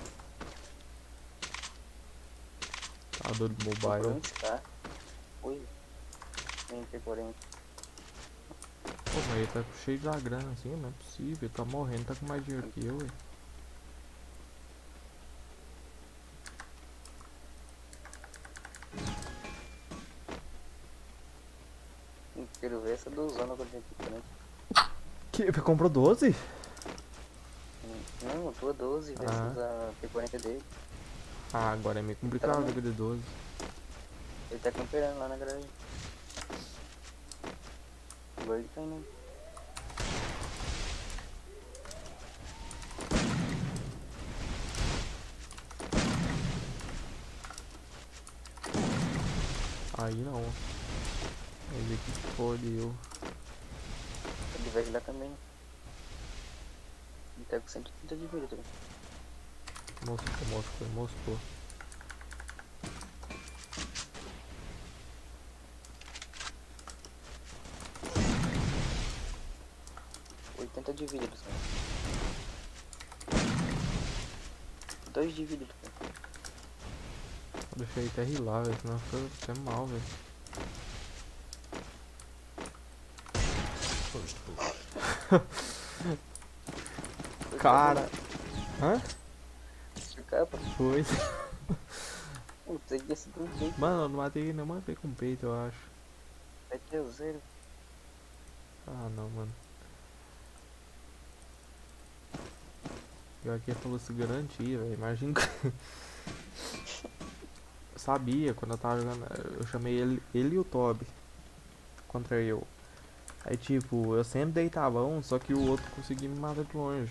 Tá dor de Comprou um mobile. Scar. Oi. M P quarenta. Pô, mas ele tá cheio de grana assim, não é possível. Ele tá morrendo, tá com mais dinheiro que eu, velho. Não quero ver essa do Zona com M P quarenta. Que? Comprou doze? Não, eu tô a doze versus Ah. a P quarenta dele. Ah, agora é meio complicado o jogo de doze. Ele tá camperando lá na garagem. Agora ele tá indo. Aí não. Ele aqui fodeu. Ele vai lá também. Ele tá com cento e trinta de vida também. Mostrou, mostrou, mostrou. oitenta de vida do cara. dois de vida do cara. Deixa ele até rilar, velho, senão fica até mal, velho. Cara. Hã? Capa. Foi. Eu sei que esse do jeito. Mano, eu não matei, não matei com peito, eu acho. Vai ter o zero. Ah, não, mano. Pior que ele falou se garantia, velho. Imagina que... Eu sabia, quando eu tava jogando, eu chamei ele, ele e o Toby contra eu. Aí tipo, eu sempre deitava um, só que o outro conseguia me matar de longe.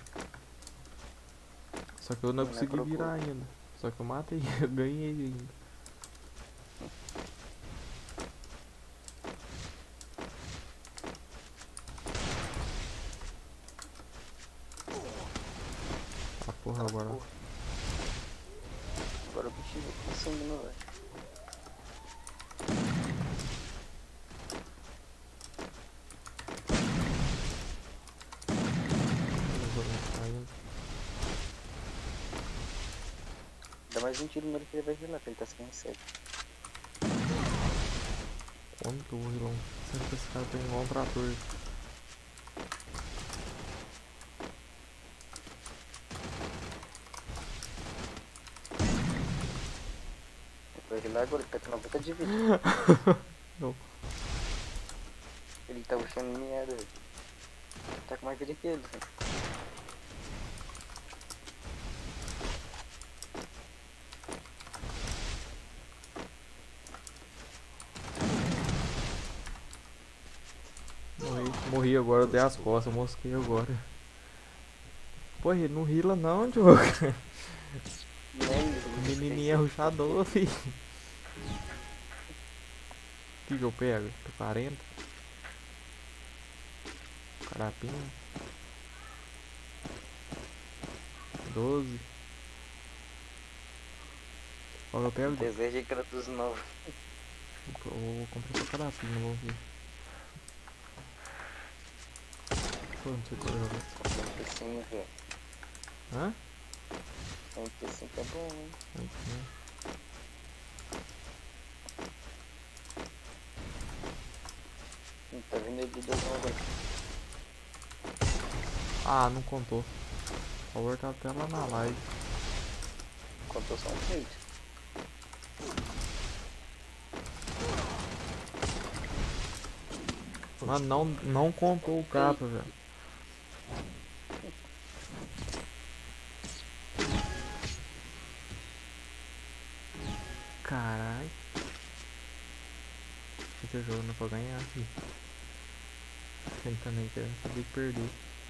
Só que eu não Não é consegui procura. virar ainda. Só que eu matei, eu ganhei ainda. Ah, porra, agora. Porra. Agora o bicho tá sangue, velho. Dá mais um tiro nele que ele vai virar, que ele tá sem sete. Quanto o vilão? Será que esse cara tem igual um trator? Vai virar agora, ele tá com noventa de vida. Não. Ele tá puxando merda, velho. Tá com mais vida que ele, velho. Morri, morri agora, eu dei as costas, eu mosquei agora. Porra, ele não rila não, Diogo. Nem Menininha é ruxador, filho. O que que eu pego? Tô quarenta. Carapinha. doze. Qual que eu pego? Desejo de Kratos novo. Eu vou comprar só carapinha, vou ver. Pô, não sei qual eu jogo. cento e cinco, velho. Hã? cento e cinco é bom, hein? Aqui. Não tá vindo ele de Deus não, velho. Ah, não contou. O favor tá até lá na live. Contou só um feito. Mano, não, não contou o capa, velho. Caralho. Esse jogo não é pra ganhar, filho. Ele também quer saber perder.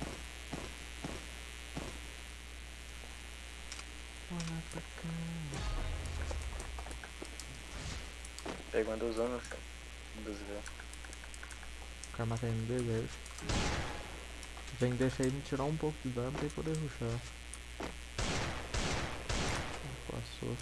Olha pra cá. Pega uma dos anos, cara. Dos velhos. O cara mata ele no deserto. Tem que deixar ele tirar um pouco de dano pra ele poder rushar. Passou.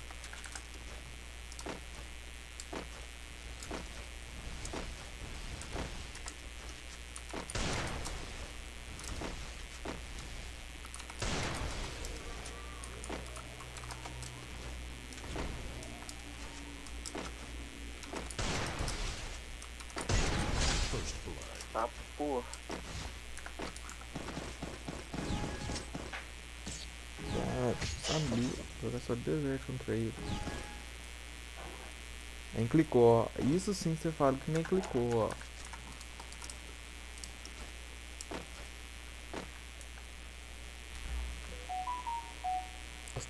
Ah, porra. Ah, sabia. Jogar só deserto contra ele. Nem clicou, ó. Isso sim você fala que nem clicou, ó.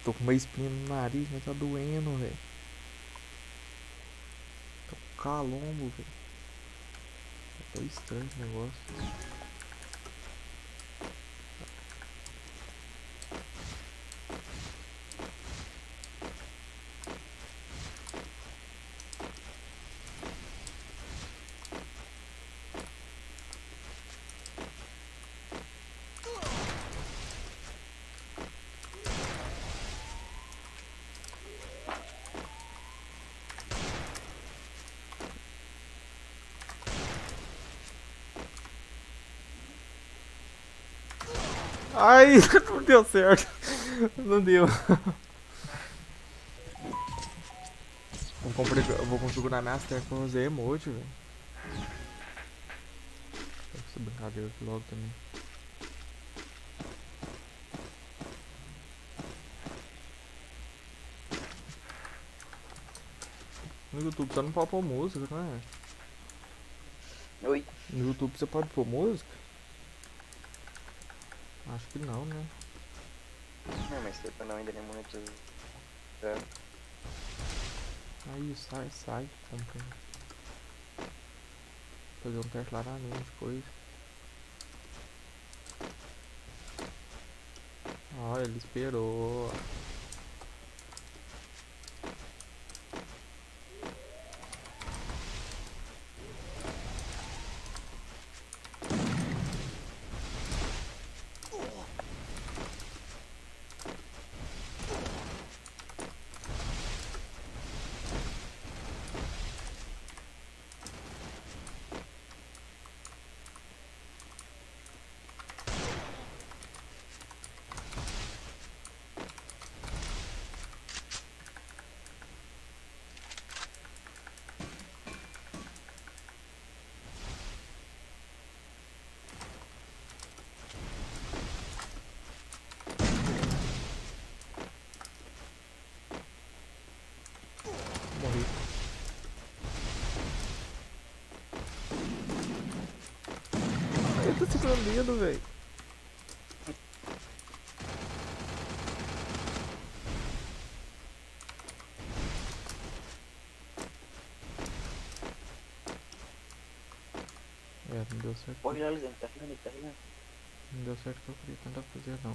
Tô com uma espinha no nariz, mas tá doendo, velho. Tô com calombo, velho. Tá estranho esse negócio. Ai, não deu certo. Não deu. Vou, compre- vou configurar minhas teclas pra fazer emote, velho. Essa brincadeira aqui logo também. No YouTube você não pode pôr música, né? Oi. No YouTube você pode pôr música? Acho que não, né? Não, mas se eu não ainda nem monetizado. Aí, sai, sai. Vamos pra- fazer um teste lá na minha depois. Ó, ele esperou. Morri. Eu tô segurando o dedo, velho. É, não deu certo. Pode ir lá, Lisandro, tá rilando, tá rilando. Não deu certo o que eu queria tentar fazer, não.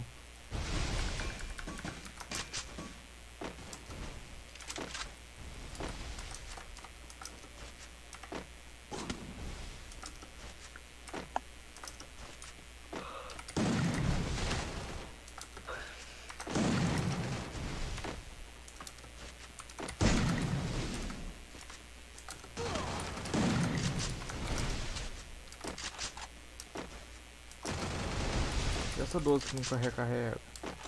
E essa doze que nunca recarrega?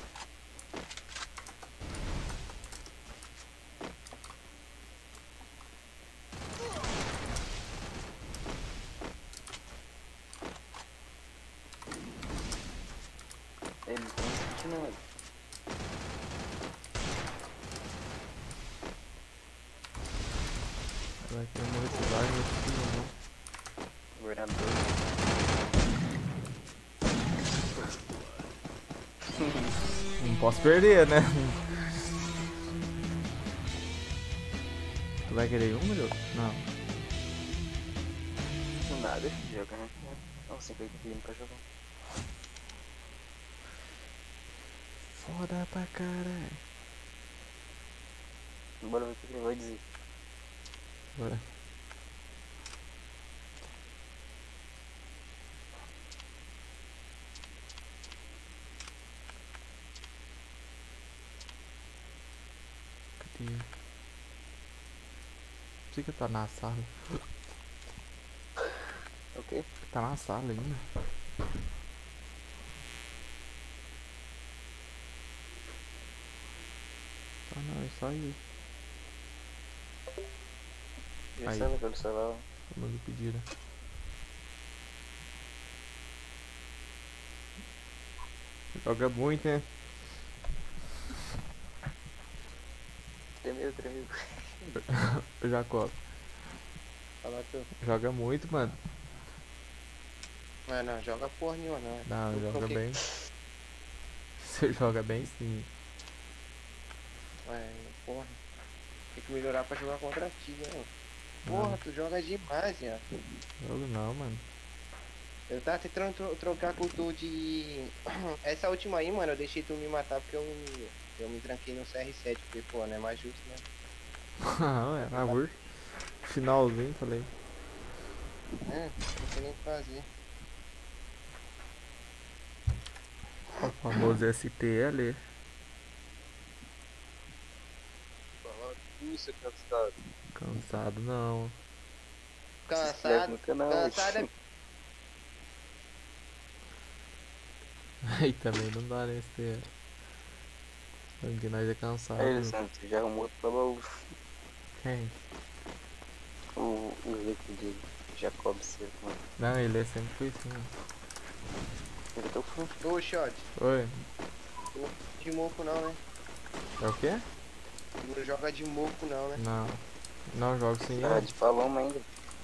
Ele não tá sentindo nada. Vai ter uma monetizar e não precisa não. Governador. Não posso perder, né? Tu vai querer um, meu? Não. Não nada, deixa eu jogar, né? Não, cinquenta pedindo pra jogar. Foda pra caralho. Bora ver o que ele vai dizer. Bora. Cadê? Sei que tá na sala. Ok? Tá na sala ainda. Ah não, é só ir. Já Aí. sabe pelo celular. Manda pedido. Joga muito, né? Tremeu, tremeu. Jacob. Fala tu. Joga muito, mano. Mas não, joga porra nenhuma não. Não, Tu joga qualquer- bem. Você joga bem sim. Mas, porra. Tem que melhorar pra jogar contra ti, né? Porra, tu joga demais, viado. Jogo não, mano. Eu tava tentando tro trocar com tu de. Essa última aí, mano, eu deixei tu me matar porque eu, eu me tranquei no C R sete, porque, pô, não é mais justo, né? Ah, ué, ah, vou- finalzinho, falei. É, não sei nem o que fazer. O famoso S T L. Fala tu, seu cansado. Cansado não. Se inscreve Cansado, no canal. cansado é. Aí também não dá, né, S T L. Porque nós é cansado. Aí, Santos, já arrumou outro babaú. Quem? O, o jeito de Jacob Seco, mano. Não, ele é sempre foi assim, mano. Ele é teu fã. Ô, shot, Oi, de moco não, né? é o quê? Não joga de moco não, né? Não. Não jogo sem Ah, ele. de Paloma ainda.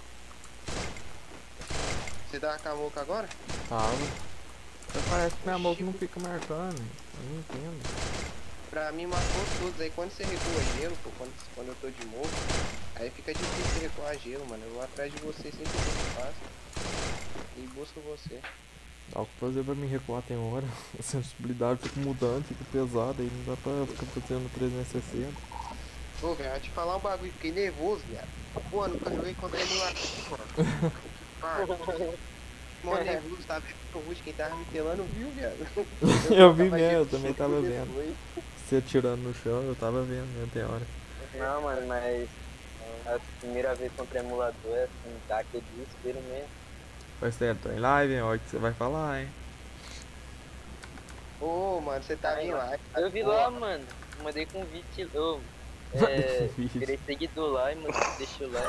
Você tá com a moca agora? Tava. Mas parece que minha boca não fica marcando. Eu não entendo. Pra mim marcou todos. Aí quando você recua gelo, pô, quando, quando eu tô de moco, aí fica difícil recuar gelo, mano. Eu vou atrás de você sempre que eu faço. E busco você. Dá o que fazer pra me recuar tem hora. A sensibilidade fica mudando, fica pesada. Aí não dá pra ficar fazendo trezentos e sessenta. Ô, velho, vou te falar um bagulho. Fiquei nervoso, viado. Pô, nunca joguei contra emulador, mano. Mano, mó nervoso, tava vendo o Ruth, quem tava me pelando viu, viado. Eu vi tava mesmo, eu de- também tava vendo. depois. Você atirando no chão, eu tava vendo, né, tem hora. Não, mano, mas a primeira vez contra emulador é assim, dá aquele desespero mesmo. Parceiro, tô em live, hein? Olha o que você vai falar, hein? Ô, mano, você tá Aí, em live. Eu vi lá, mano, mandei convite, eu é, Convite. virei seguidor lá e mandei, deixou lá.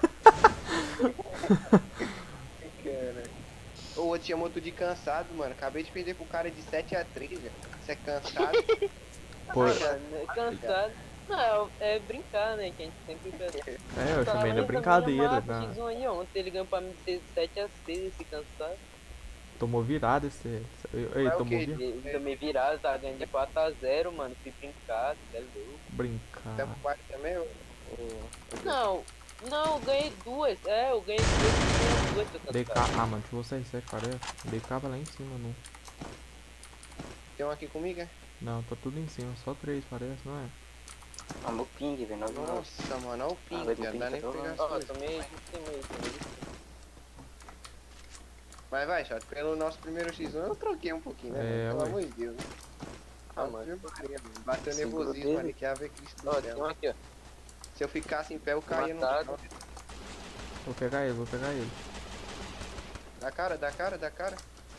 Cara. Ô, outro chamou tu de cansado, mano. Acabei de perder pro cara de sete a três, velho. Você é cansado? Pô, Ah, mano, é cansado. Não, é, é brincar, né, que a gente sempre faz. é, eu Tá chamei na lendo a brincadeira, minha tá? mapa, X um aí ontem, ele ganhou pra mim de sete a seis, esse cansado. Tomou virada esse. esse- Ei, Vai o tomou quê? virada. Ele tomei virado, tava ganhando de quatro a zero, mano, fui brincar, é louco. Tá Brincar. pro quarto também, ô? ô- Não, não, eu ganhei duas, é, eu ganhei duas, eu ganhei duas, seu D K. cansado. Ah, mano, deixa você sete parece. D K vai lá em cima, não. Tem um aqui comigo, é? Não, tá tudo em cima, só três parece, não é? Ah, meu ping, velho, nove nove. Nossa, mano, olha o Ah, ping, vai viado. pro Não dá ping, nem pra tá pegar as Ó, coisas. tomei de cima aí, tomei. Mas vai, Shot, pelo nosso primeiro X um eu troquei um pouquinho, né? É, mano? Pelo ué. amor de Deus. Ah, mano. Bateu Segura nervosismo, dele. mano, que a ver Cristo Ó, do tem um céu. aqui, ó. Se eu ficasse em pé, eu caía no Matado. chão. Vou pegar ele, vou pegar ele. Dá cara, dá cara, dá cara.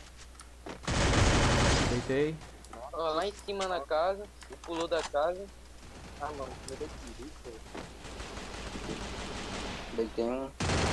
Deitei. Ó, lá em cima na casa, ele pulou da casa. Ah, mano, meu Deus que isso, Daí tem um.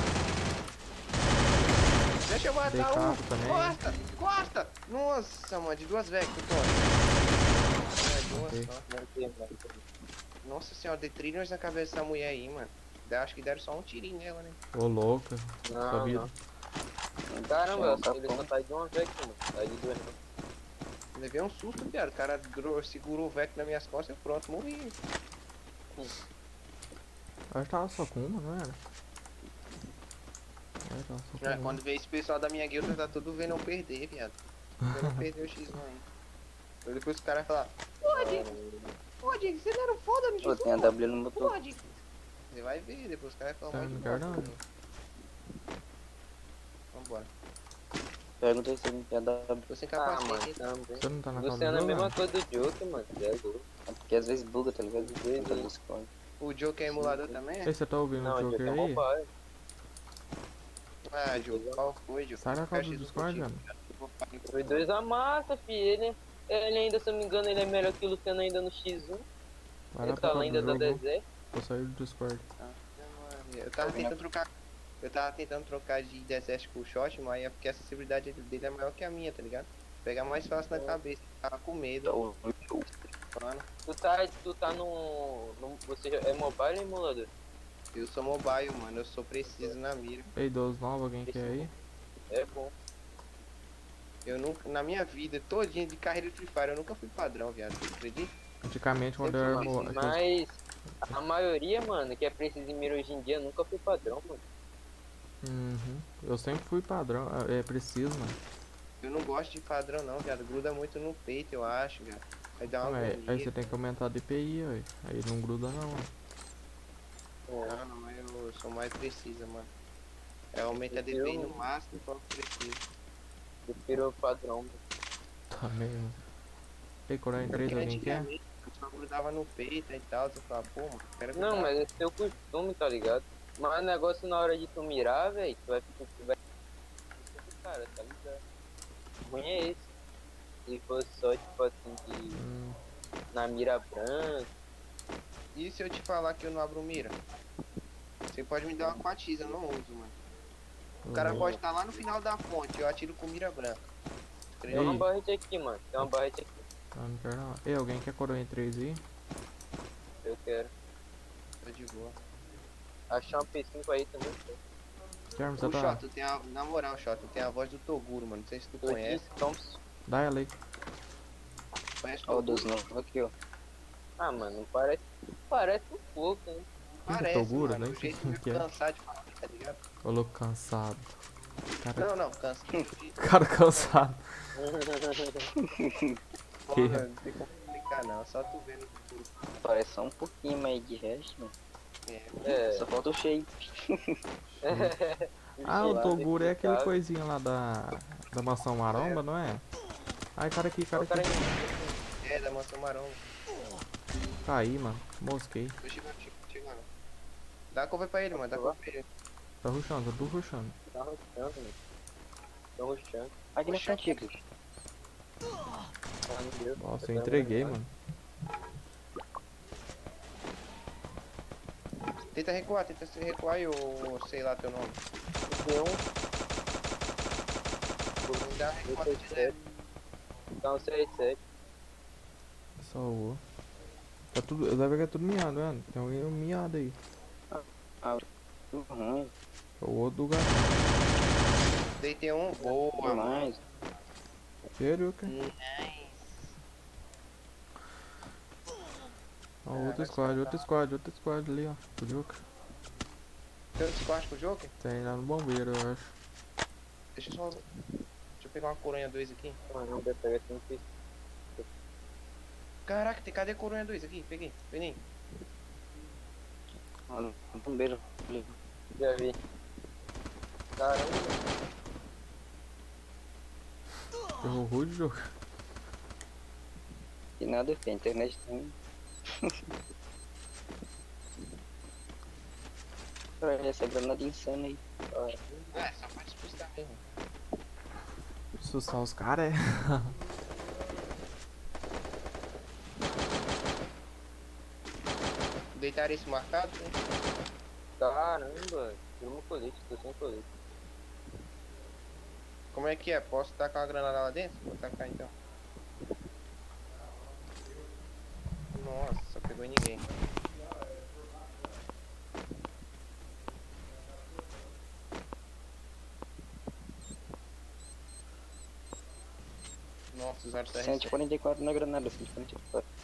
Deixa eu matar Dei um. cabo também. Costa, costa. Nossa, mano, de duas vecas, tu pode. É, duas Ok. só. Não tem, mano. Nossa senhora, dei trilhões na cabeça dessa mulher aí, mano. Acho que deram só um tirinho nela, né? Ô, louca. Não, Sua vida. não. Caramba, Tá ele só tá de uma vez, mano. Tá de duas, não. Levei um susto, viado. O cara dro- segurou o veco nas minhas costas e pronto, morri. Acho que tava só com uma, não era? É, tava só com É, uma. quando vê esse pessoal da minha guilda, tá tudo vendo eu perder, viado. Vendo eu perder o X um aí. Aí depois os caras falar, pode, pode, você não era foda no Pô, X um, tem a W no motor. pode. Você vai ver, depois os caras falam Tá, mais de não quero boa. não. Vambora. Perguntei se ele tem a W. Tô sem Ah, capacete, mano, hein? também. Você não tá na casa Luciano é a do mesma Bruno? coisa do Joker, mano. É louco. É porque às vezes buga, tá ligado? Dois, Entra hein? no Discord. O Joker é emulador também? é? Ei, você tá ouvindo Não, o o Joker Joker é aí? mobile. Ah, Joker, qual foi, Joker? Sai da casa do Fecha Discord, contigo. mano. Foi dois a massa, fi. Ele, ele ainda, se eu não me engano, ele é melhor que o Luciano ainda no X um. Vai Ele lá pra tá casa ainda do da jogo. deserto. Vou sair do Discord. Eu tava tentando trocar. Eu tava tentando trocar de Desert pro Shot, mas é porque a sensibilidade dele é maior que a minha, tá ligado? Pegar mais fácil na cabeça. Tava com medo, mano. Tu tá, tu tá no, no. Você já é mobile ou emulador? Eu sou mobile, mano. Eu sou preciso na mira. Ei, doze nova, alguém quer aí? É bom. Eu nunca, na minha vida todinha de carreira de Free Fire, eu nunca fui padrão, viado. Você acredita? Antigamente quando Eu eu era sou mo- assim, aqueles- mas a maioria, mano, que é preciso em mira hoje em dia nunca foi padrão, mano. Uhum. Eu sempre fui padrão, é é preciso, mano. Eu não gosto de padrão não, viado. Gruda muito no peito, eu acho, viado. Aí dá uma Não, é- aí agonia. você tem que aumentar a D P I, ué. Aí não gruda não, ó. É, Não, não, eu sou mais precisa, mano. É, aumenta a Prefiro D P I no um- máximo quando precisa. prefiro o padrão, mano. Também, mano. Ei, Coreia em três, Porque alguém quer? antigamente eu só grudava no peito e tal. Você fala, pô, mano, quero Não, grudar. mas é seu costume, tá ligado? Mas o negócio na hora de tu mirar, velho, tu vai ficar. Tu vai... Cara, tá ligado? O ruim é esse. Se fosse só, tipo assim, de. Hum, Na mira branca. E se eu te falar que eu não abro mira? Você pode me dar uma quatiza, eu não uso, mano. O cara Uhum. pode estar lá no final da fonte, eu atiro com mira branca. Tem uma Ei. barrete aqui, mano. Tem uma barrete aqui. ah, não quero não. Ei, alguém quer Coreia em três aí? Eu quero. Tô de boa. Achar uma P cinco aí também. pô. Que arma você O tá? Shot, tu tem a, na moral, Shot, tu tem a voz do Toguro, mano. Não sei se tu Tô aqui, conhece. Thompson. Dá ela aí. Conhece o Ó, o Toguro? dos novos aqui, ó. Ah, mano, parece. Parece um pouco, né? Quem que é Parece, Toguro, mano. né? O jeito Quem de que é? cansar de falar, tá ligado? Ô, louco cansado. Cara, Não, não, cansa. cara cansado. Pô, Que? mano, não tem como explicar não, só tu vendo o Toguro. Parece só um pouquinho mais de resto, mano. É, É. Só falta o shape. Ah, o Toguro é aquele coisinha lá da, da mansão maromba, não é? Ai, cara aqui, cara O cara aqui. é da mansão marrom. Tá aí, mano. Mosquei. Tô chegando, chegando, chegando. Dá cover pra ele, mano, dá cover pra ele. Tá rushando, tá tudo rushando. Tá roxando, mano. Tá roxando. Aqui na frente, aqui. Ah, meu Deus. Nossa, eu entreguei, mano. Tenta recuar, tenta se recuar e eu sei lá teu nome. Tem um. Me dá uma dois, recuada seis, de sete. leve. Tá um seis sete. Só o. Tá tudo. Eu deve que é tudo miado, né? Tem alguém miado aí. Tudo ruim. É o outro do gato. Deitei um, boa, mano. Demais. Sério, cara? Nice. Ó, outro squad, outro squad, outro squad ali, ó. O Joker. Tem um squash com o Joker? Tem lá no bombeiro, eu acho. Deixa eu só. Deixa eu pegar uma coronha dois aqui. Mano, não deve pegar assim que. Caraca, tem, cadê a coronha dois aqui? Peguei, peguei. Mano, um beijo. Já vi. Caramba. Errou rude, Joker. E nada, filho. A internet tem. Olha essa granada insana aí. Olha. Ah, só pode expulsar mesmo. Assustar os caras, é? Deitaram esse marcado? Né? Caramba. Tirou meu colete, tô sem colete. Como é que é? Posso tacar uma granada lá dentro? Vou tacar então. Nossa, só pegou em ninguém. Nossa, usaram essa cento e quarenta e quatro na granada, cento e quarenta e quatro.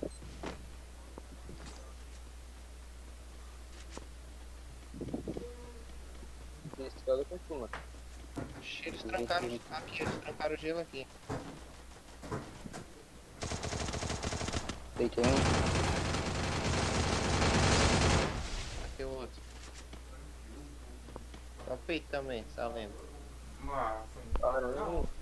Escada com tu, mano. Eles trancaram aqui, eles trancaram o gelo aqui. Deitei um. Aqui o outro. Tá o peito também, tá vendo? Caramba.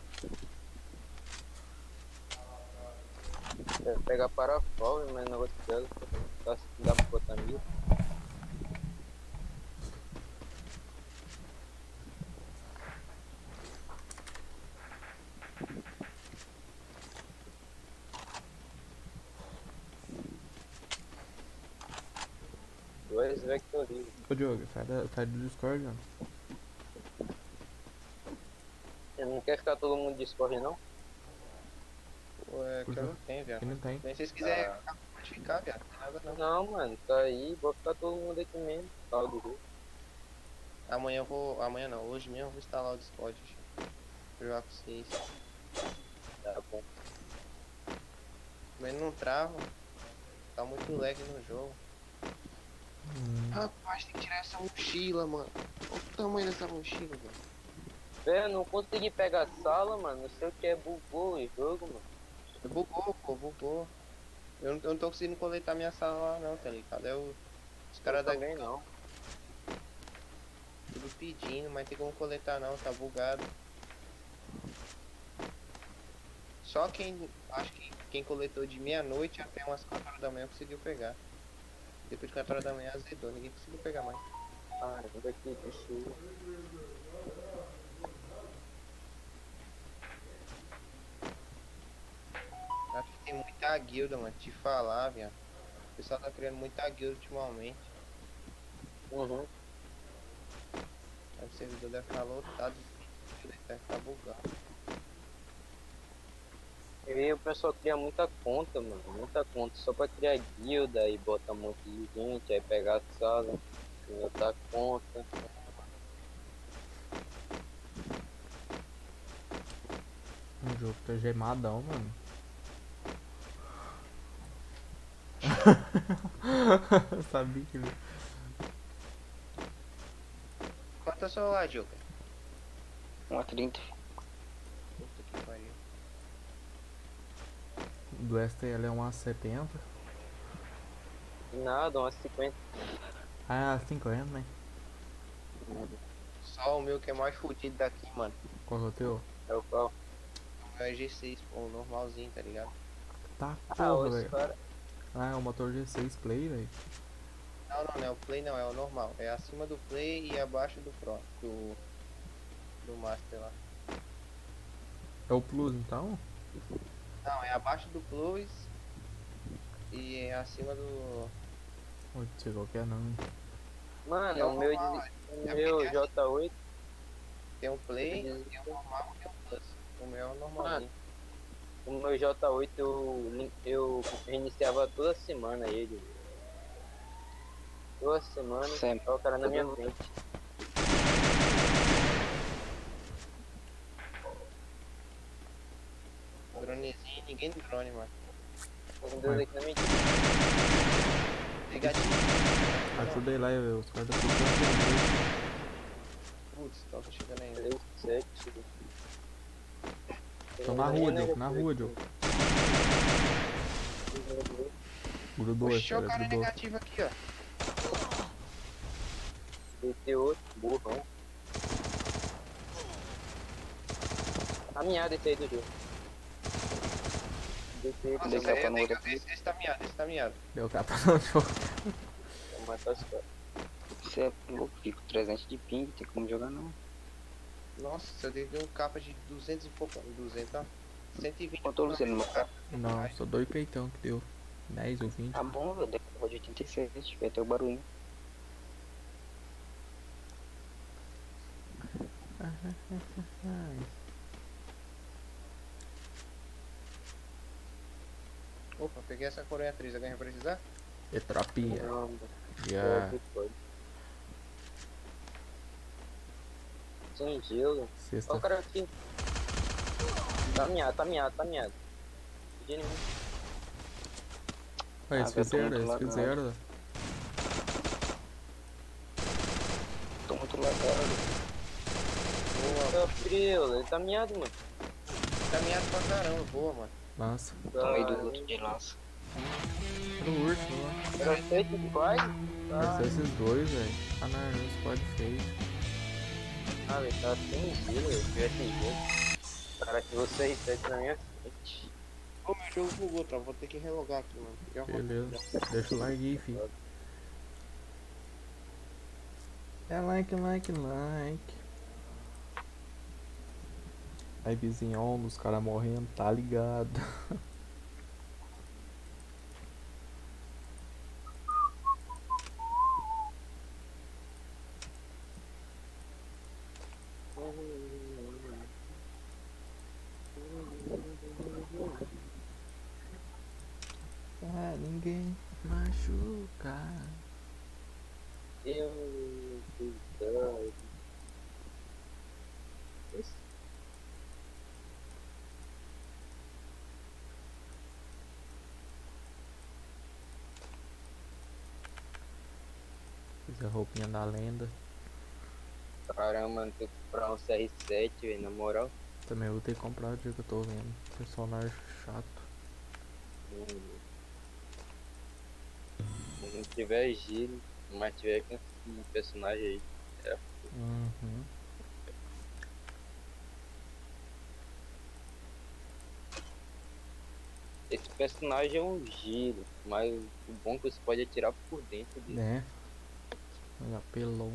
Quero pegar parafuso, mas o negócio dela. Tá, dá pra botar mil. Dois vectorinhos. Ô, Diogo, sai, da, sai do Discord, mano. Não quer ficar todo mundo Discord, não? Ué, que eu não tenho, Que viado. não tem. Nem se vocês quiserem ficar, viado. Não tem nada não. Não, mano, tá aí, vou ficar todo mundo aqui mesmo. Tal do grupo. Amanhã eu vou. Amanhã não, hoje mesmo eu vou instalar o Discord. Pra jogar com vocês. Tá bom. Mas não trava. Tá muito lag no jogo. Hum, Rapaz, tem que tirar essa mochila, mano. Olha o tamanho dessa mochila, velho. Velho, eu não consegui pegar a sala, mano. Não sei o que é, bugou o jogo, mano. Bugou, pô, bugou. Eu não, eu não tô conseguindo coletar minha sala lá não, tá ligado? É o, os Eu caras daqui também não. tudo pedindo, mas tem como coletar não, tá bugado. Só quem, acho que quem coletou de meia-noite até umas quatro horas da manhã conseguiu pegar. Depois de quatro horas da manhã azedou, ninguém conseguiu pegar mais. Caramba, aqui, deixa eu... Acho que tem muita guilda, mano, te falar, viado. O pessoal tá criando muita guilda ultimamente. Uhum. Aí o servidor deve estar lotado de guilda, deve estar bugado. E o pessoal cria muita conta, mano. Muita conta só pra criar guilda e bota um monte de gente, aí pegar a sala, e outra conta. o jogo tá gemadão, mano. Eu sabia que ele... Quanto é o celular, Joker? um a trinta. Puta que pariu. Do S T L é um A setenta. Nada, umas cinquenta. Ah, cinquenta, né? Só o meu que é mais fudido daqui, mano. Qual que é o teu? É o qual? O meu é G seis, pô, normalzinho, tá ligado? Tá, Ah, porra, os velho. caras. Ah, é o motor G seis Play, velho. Não, não, não é o Play não, é o normal. É acima do Play e abaixo do Pro, do, do Master lá. É o Plus, então? Não, é abaixo do Plus e é acima do... Não sei qual que é, não. Mano, É o o meu, normal, o é meu porque é J oito. Tem o Play, tem o normal e tem o Plus. O meu é o normalzinho. O meu J oito eu, eu reiniciava toda semana ele. Toda semana, Sempre. olha o cara na minha Todo- frente. Dronezinho, ninguém drone, mano. Um Deus aqui na minha Ligadinho. Ajuda aí lá, eu, os caras da puta. Putz, então tá chegando ainda. três, sete. Tô na rua, Diogo, na rua, Diogo. Grudou, Oxi, o cara, cara é grudou. negativo aqui, ó. D T outro, burrão. Caminhada esse aí do jogo. D T Nossa, Deu esse, capa aí, no esse, outro. esse, esse tá miado, esse tá miado. Deu capa no jogo. vou matar os caras. Você é louco, fico trezentos de ping, tem como jogar não. Nossa, eu dei um capa de duzentos e pouco, duzentos, ó. cento e vinte. Quanto você no meu carro? Não, só dois peitão que deu. dez ou vinte. Tá bom, velho, deu de oitenta e sete, vai ter o barulhinho. Opa, peguei essa coroa atriz, alguém vai precisar? Etropia. Não, Yeah. que foi. Sem gelo. Olha o Sexta. cara aqui. Tá miado, tá miado, tá miado. Pedindo em mim. Olha, eles Ah, eu tô fizeram, muito eles lagado. fizeram. Tô muito lagado. Meu frio, ele tá miado, mano. Tá miado pra caramba, boa, mano. Nossa, Tomei do outro de lança. era o urso lá. Era feito de quase? Deve ser esses dois, velho. Ah, não, não squad feio. Ah, velho, tá sem gelo, velho. Tivesse gelo. Cara, que vocês sete na minha frente. Ô, meu jogo bugou, tá? Vou ter que relogar aqui, mano. Já volto. Beleza. Deixa o like aí, filho. É like, like, like. Aí, vizinhão, os caras morrendo, tá ligado. Pra ninguém machucar. Eu cuidado. a roupinha da lenda. Caramba, mano, tem que comprar um C R sete, velho, na moral. Também vou ter que comprar o dia que eu tô vendo. Personagem chato. Hum. Se não tiver giro, mas tiver com um personagem aí. É. Uhum. Esse personagem é um giro, mas o bom é que você pode atirar por dentro dele. Né? Olha, apelão.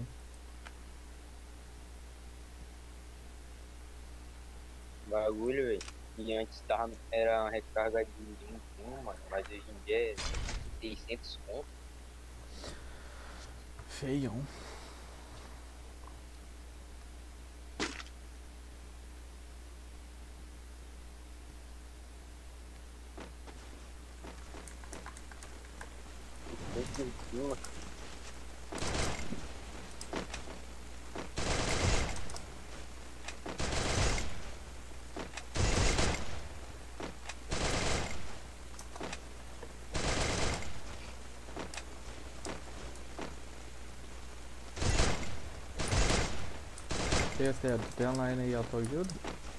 Bagulho, velho. E antes tava, era uma recarga de um, um, mano, mas hoje em dia é seiscentos conto. Feião. Muito em cima. Esteban, tu tem online aí autoajuda?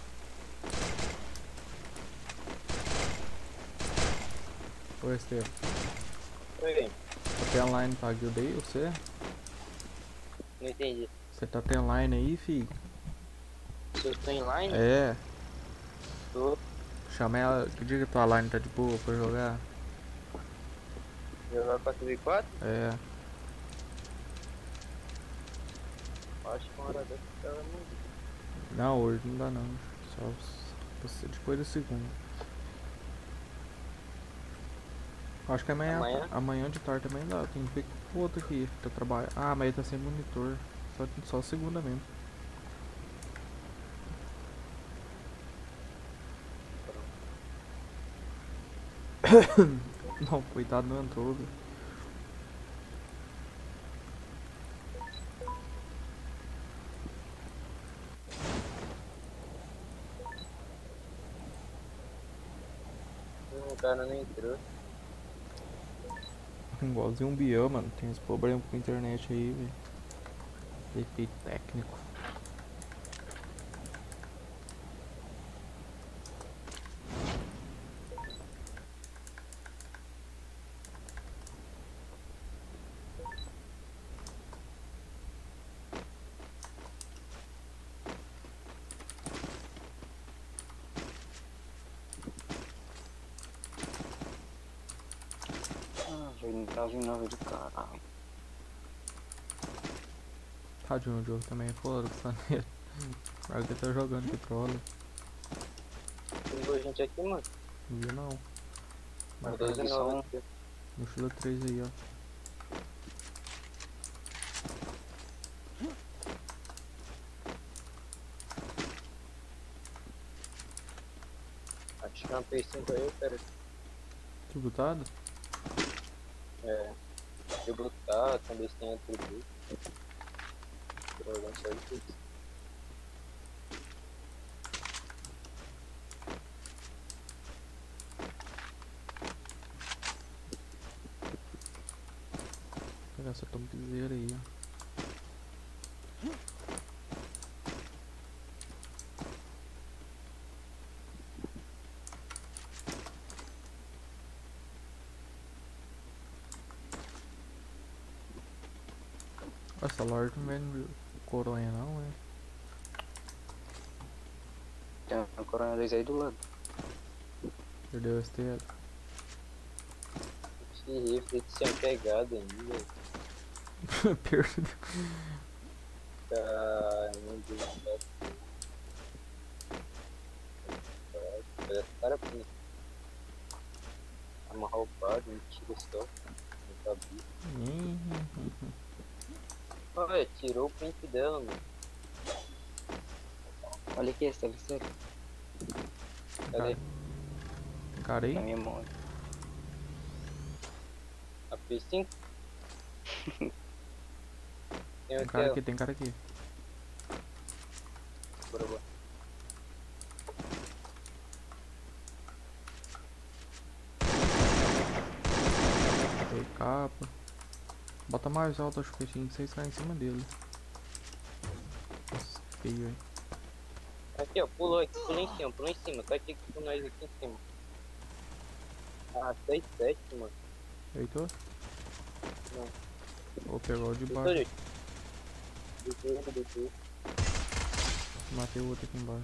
Ô Esteban, Oi, tu tem online pra ajuda aí, você? não entendi. Você tá tem online aí, fi? Se eu tô online, É, tô chama ela, que dia que tua online tá de boa pra jogar? jogar quatro v quatro, É, acho que uma hora dessa ela não. não, hoje não dá não, só você depois da segunda. Acho que amanhã, Amanhã? amanhã de tarde também dá, tem que ver com o outro aqui que tá trabalhando. Ah, mas ele tá sem monitor, só, só segunda mesmo. Não, coitado, não entrou, velho. O cara não entrou. Igualzinho um Biel, mano. Tem esse problema com a internet aí, velho. Defeito técnico. Ah, velho, não tá vindo nada de caralho. Tadinho, o jogo também é foda com essa nele. Alguém tá jogando de trola. Tem gente aqui, mano. Não viu não. Mas doze doze não. não. aqui. Mochila três aí, ó. Acho que é uma P cinco aí, cara. Tributado? É. Tributar, também tem atributo. Droga, só isso. Vou pegar essa tompizeira aí, ó. Essa loja não vende coronha não, é? Tem um Corona dois aí do lado. Perdeu esse teto. Esse rifle tinha pegado ainda. Perdeu. Caramba, cara, cara, amarrar o bar, mentira só. Não sabia. Olha, tirou o print dela, mano. Olha aqui, essa sério. Cadê? Tem cara aí? Na minha mão. A P cinco? Tem Tem o cara teu? aqui, tem cara aqui. Bora, bora. Tem capa. Bota mais alto o chupetinho que vocês caem em cima dele. Nossa, feio, velho. Aqui, ó, pulou aqui, pulou em cima, pulou em cima. Tá aqui com nós aqui em cima. Ah, seis sete, mano. Deitou? Não. Vou pegar o de Deitou, baixo. gente. Deitou, deitou. Matei o outro aqui embaixo.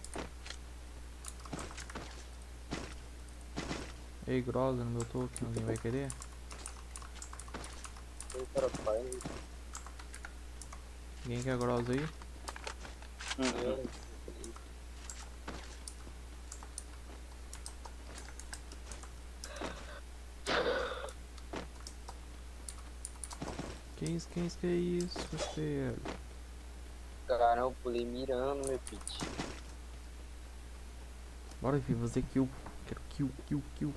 Ei, Grosa no meu token, alguém vai querer? Tem cara pai, né? Ninguém quer Grosa aí? Uhum. Que isso, que isso, que isso, filho? Caramba, eu pulei mirando, meu pitch. Bora, filho, fazer kill. Quero kill, kill, kill.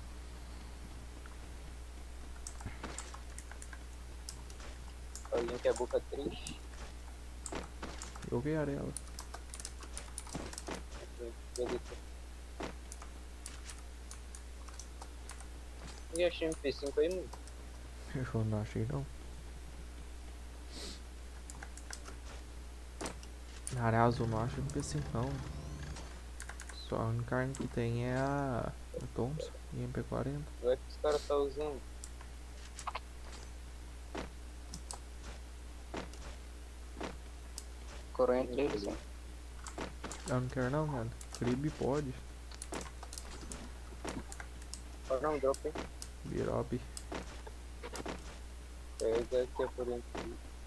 Alguém que é boca triste. Eu vi a arela. E achei M P cinco aí, mano. Eu não achei não. Na área azul não acho M P cinco não. Só a única arma que tem é a o Thompson e M P quarenta. O é que os caras tá usando? Coronha três, sim. Eu não quero não, mano. Crib pode. Ah, não, drop aí. Birop. Pega aqui a por dentro.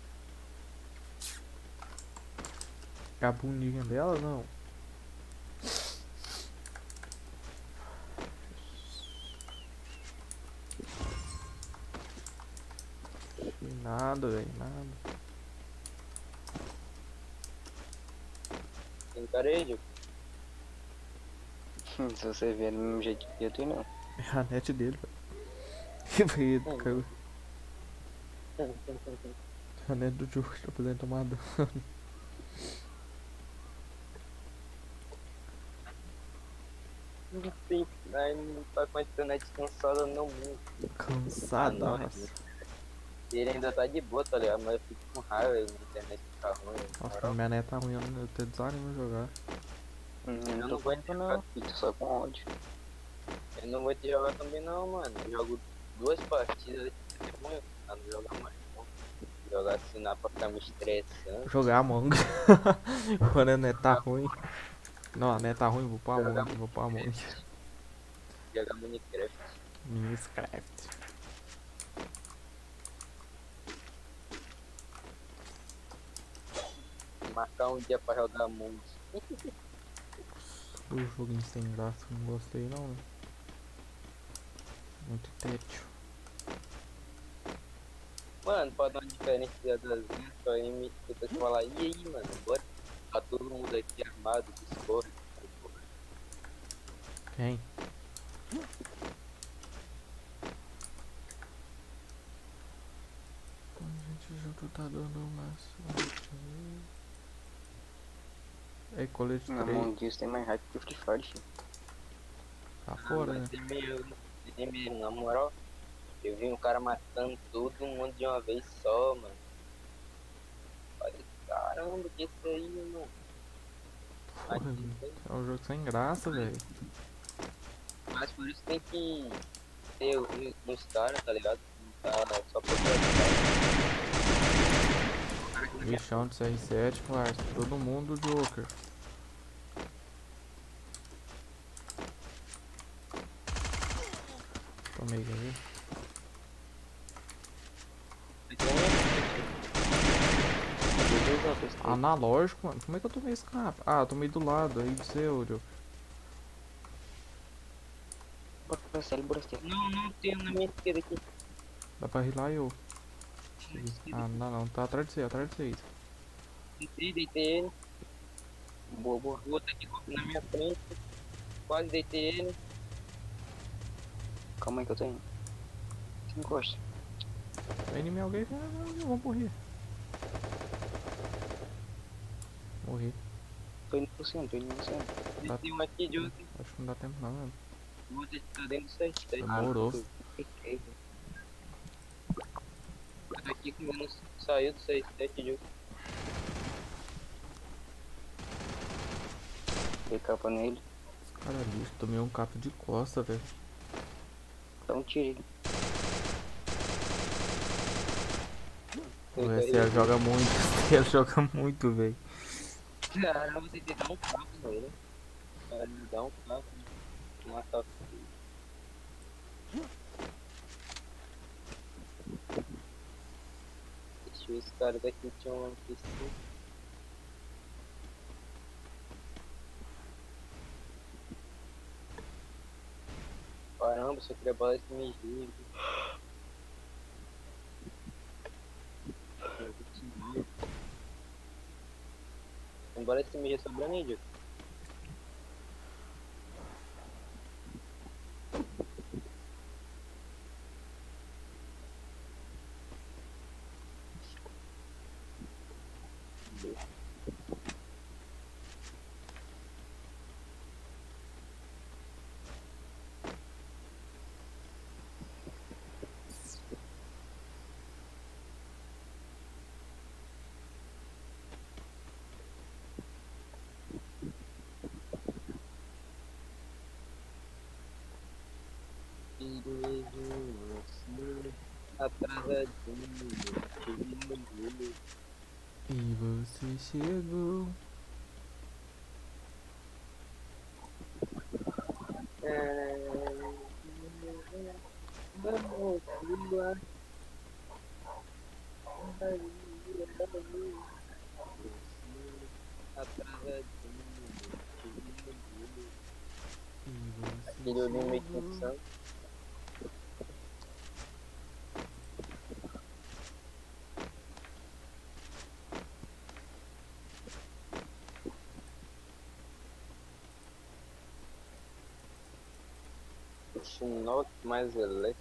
É a bundinha dela não? Nada, velho, nada. Tem parede? Se você ver do mesmo jeito que eu tenho, não. É a net dele, velho. Hum. Caiu. A net do jogo tá podendo tomar dano. Não tem, aí não tá com a internet cansada não muito. Cansadaço. Ele ainda tá de boa, tá ligado? Mas eu fico com raiva, a internet fica ruim. Nossa, quando minha net tá ruim, eu não- eu tenho desanimo de jogar. Hum, Eu não não tô vou com não, fico só com ódio. Eu não vou te jogar também não, mano. Eu jogo duas partidas de ruim, pra não jogar mais não. Jogar assim não pra ficar me estressando. Jogar Among. Quando a net tá ruim. Não, a net tá ruim, vou pro Among, vou pro Among. Jogar Minecraft. Minecraft. Marcar um dia pra jogar Among. O joguinho sem graça, não gostei não. Muito tédio. Mano, pra dar uma diferenciadazinha, só aí me escuta falar, e aí, mano, bora? Tá todo mundo aqui armado, Discord. Quem? A gente junto tá dando uma sorte. É colete Na três. mão disso tem mais hype que o Free Fire, filho. Tá fora, né? Tem meio, tem meio, na moral, eu vi um cara matando todo mundo de uma vez só, mano. Falei, caramba, que isso aí, mano? Mas, Porra, é um jogo sem graça, velho. mas por isso tem que ter um- uns caras, tá ligado? Não tá só pra Bichão de C R sete, parça. Todo mundo Joker. Tomei aí. Analógico, mano. Como é que eu tomei escape? Ah, eu tomei do lado, aí do seu, Joker. Bora pra cela, bora pra cela. Não, não tenho na minha esquerda aqui. Dá pra rilar eu. Ah, não, não. Tá atrás de você, atrás de vocês. Deitei, deitei ele. Boa, boa. O outro aqui na minha frente. Quase deitei ele. Calma aí que eu tô indo. Você encosta. Aí em mim alguém. Ah, eu vou morrer. Morri. Tô indo pro centro, tô indo pro centro. Deitei um aqui de outro. Acho que não dá tempo não, mano. O outro tá dentro do sete. Demorou. Tô aqui comendo, saiu do seis sete de Dei capa nele. Esse cara é lixo, tomei um capo de costa, velho. Dá um tiro. O S L joga muito, o S L joga muito, velho. Cara, você tem que dar um papo nele. Cara, me dá um papo. Matar. Deixa eu ver esse cara daqui tinha um P C. Caramba, só queria bola esse mijinho. Embora esse mídia sobrando aí, Diego. Direitinho, assim, atrasadinho, te vi no jogo. E você chegou. Vamos pular. Atrasadinho, te vi no jogo. E você Aquele olhinho meio que chegou. insano. Chinook mais elétrico.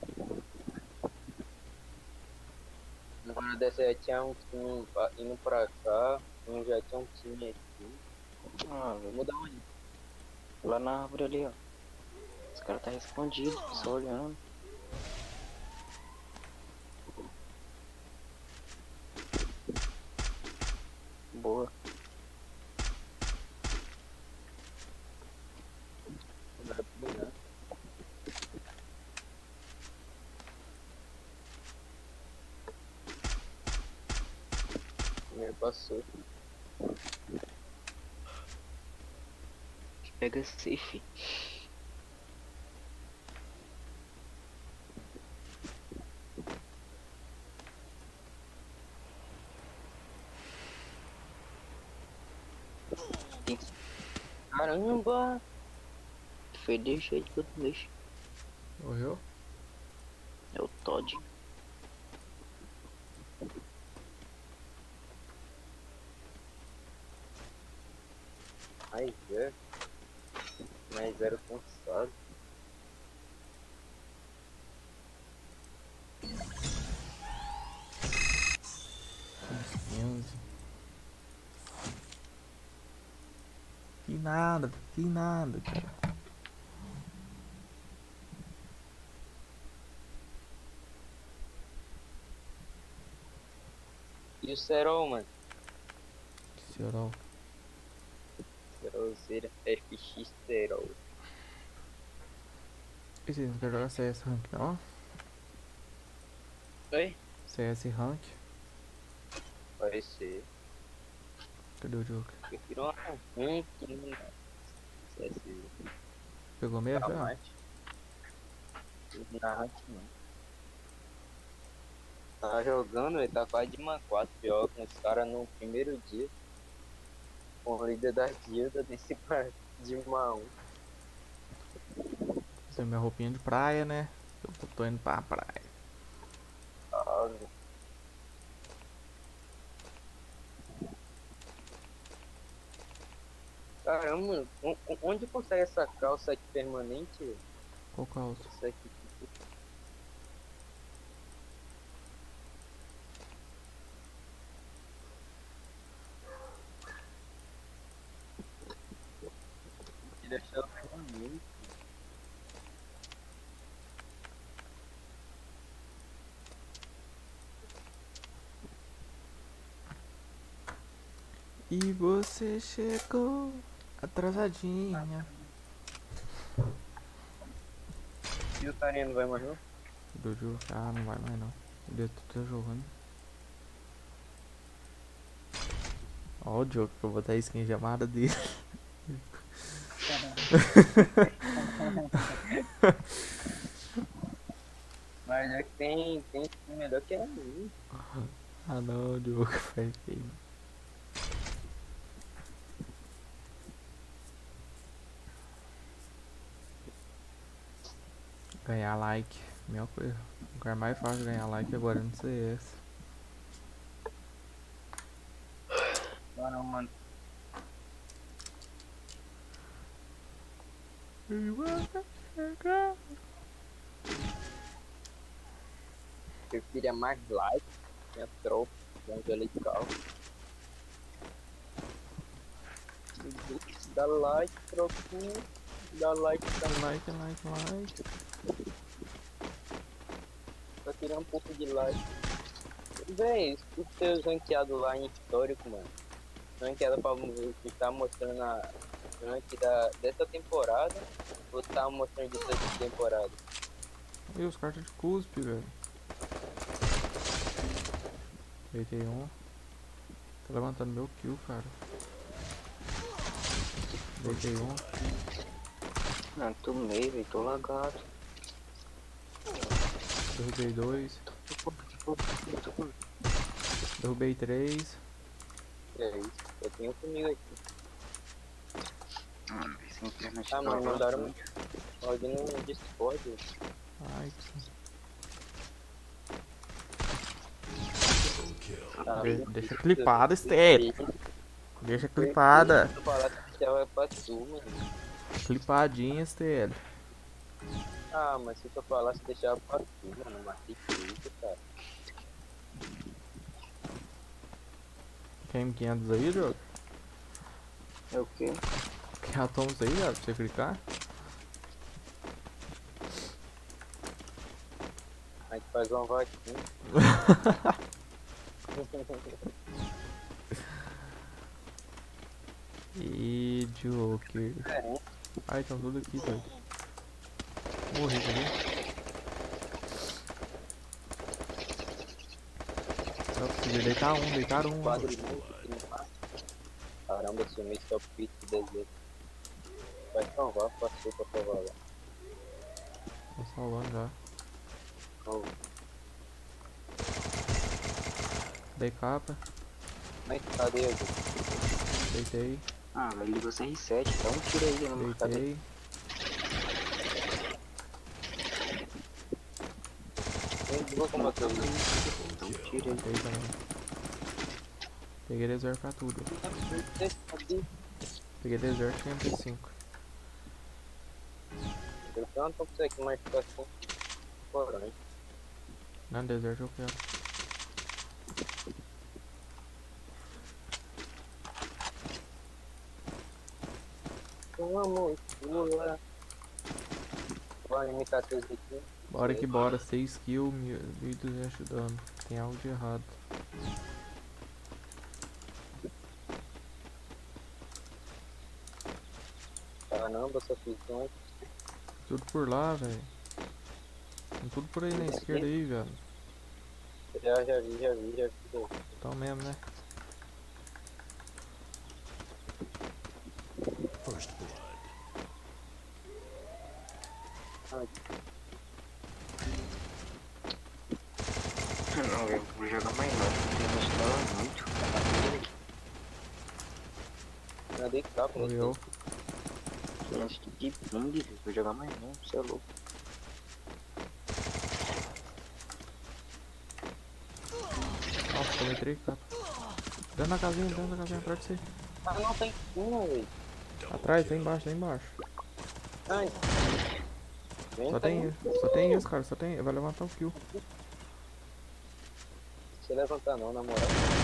Agora dessa já tinha um time pa- indo pra cá, um já tinha um time aqui. Ah, Vou velho. mudar onde? Lá na árvore ali, ó. Os caras tá escondido, só olhando. Boa. Não dá pra olhar. Primeiro passou. Pega safe. Caramba! Foi deixa aí que eu não deixo. Morreu? É o Todd. Ai, é. Mais zero cansado. quinze. Que nada, que nada, cara. E o Serol, mano? Serol. Serolzeira, F X Serol. E você não quer jogar C S Rank não? Oi? C S Rank? Vai ser. Cadê o jogo? Prefiro uma ruim que não dá. C S. Pegou mesmo? já? Calmate. Na rank não. Tá jogando, ele tá quase de man quatro pior com os caras no primeiro dia. Com o líder da guilda desse par de man um. Essa é minha roupinha de praia, né? Eu tô- tô indo pra praia. Salve. Caramba, o- o- onde consegue essa calça aqui permanente? velho? Qual calça? Isso aqui. Que deixar ela permanente. E você chegou atrasadinha. E o Tarinha não vai mais não? Dojo, ah, não vai mais não. Ele tá jogando. Ó o jogo que eu vou botar a skin chamada dele. Mas é que tem, tem skin melhor que a minha. Ah não, o jogo faz feio. Ganhar like, melhor coisa. O lugar mais fácil de ganhar like agora no C S. Não, não, mano. E você chegou. Eu queria mais like, minha tropa, angelical. Dá like, tropinha. Dá like, dá Like, like, like. Só queria um pouco de like. Véi, os teus ranqueados lá em histórico, mano. Ranqueado pra que tá mostrando a rank da, dessa temporada. Ou tá mostrando de toda temporada? E os cartas de cuspe, velho. Deitei um. Tô levantando meu kill, cara. Deitei um. Não, tô meio, velho, tô lagado. Derrubei dois. Derrubei três. É isso, eu tenho comigo aqui. Mano, essa internet Ah, tá mano, mandaram vazando. alguém no Discord. Ai, Ah, de- deixa clipada, Esther. Deixa clipada. Eu falar que ela é pra tu, mano. Clipadinha, Esther. Ah, mas se tu falasse deixava pra tu, mano. Matei tudo, cara. Quer M quinhentos aí, jogo? É o quê? Quer átomos aí, velho, pra você clicar? A gente faz uma vaquinha. E Joker. É, Ai, estão tudo aqui, doido. Morri aqui. Só consegui deitar um, deitar um. quadro de música que não passa. Caramba, sumi só pito de desejo. Vai salvar, passou pra salvar lá. Tô salvando já. Oh, Dei capa, mas cadê eu? deitei, Ah, velho, ligou C R sete, dá um tiro aí, não tá deitei. Eu vou combater ele. Dá um tiro aí. Matei também. Peguei deserto pra tudo. Peguei deserto e M P cinco. Eu tenho uma top aqui, mas fica assim. Coragem. Não, deserto eu quero. Vamos, pula. Vai M quatorze aqui. Bora que bora, seis kills, mil e duzentos de dano. Tem algo de errado. Caramba, só fiz um. Tudo por lá, velho. Tem tudo por aí na esquerda aí, velho. Já, já vi, já vi, já vi. Então mesmo, né? Não, velho, não vou jogar mais não. A internet tá muito. Já dei capa, Ou né? eu. Internet de ping, velho, vou jogar mais não, você é louco. Nossa, tomei três capa. Dentro da casinha, dentro da casinha, atrás de você. Ah, não, tem uma, velho. Atrás, tá embaixo, tá embaixo. Ai. Vem, Só tá tem aí. isso, só tem isso, cara, só tem. Vai levantar o kill. Se levantar não, na moral.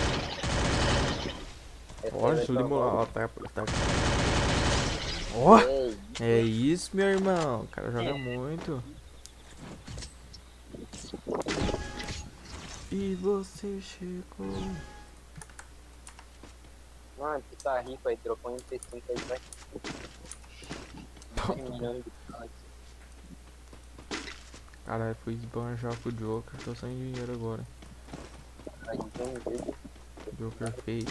Essa Ó, aí deixa eu vai limoar. salvar. Ó, tá, tá. Ó, Ei, é isso, meu irmão. O cara joga muito. E você chegou. Mano, tu tá rico aí, trocou um M P cinco aí pra cem milhões de dólares. Caralho, fui esbanjar com o Joker, tô sem dinheiro agora. Aí tem um jeito. Joker feio.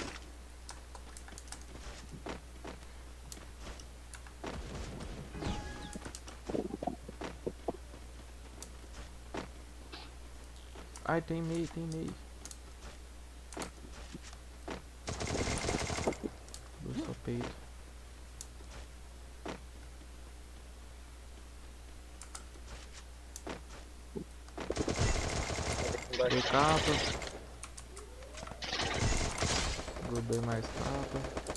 Ai, tem meio, tem meio. Do seu peito. Dei capa. Grudei mais capa.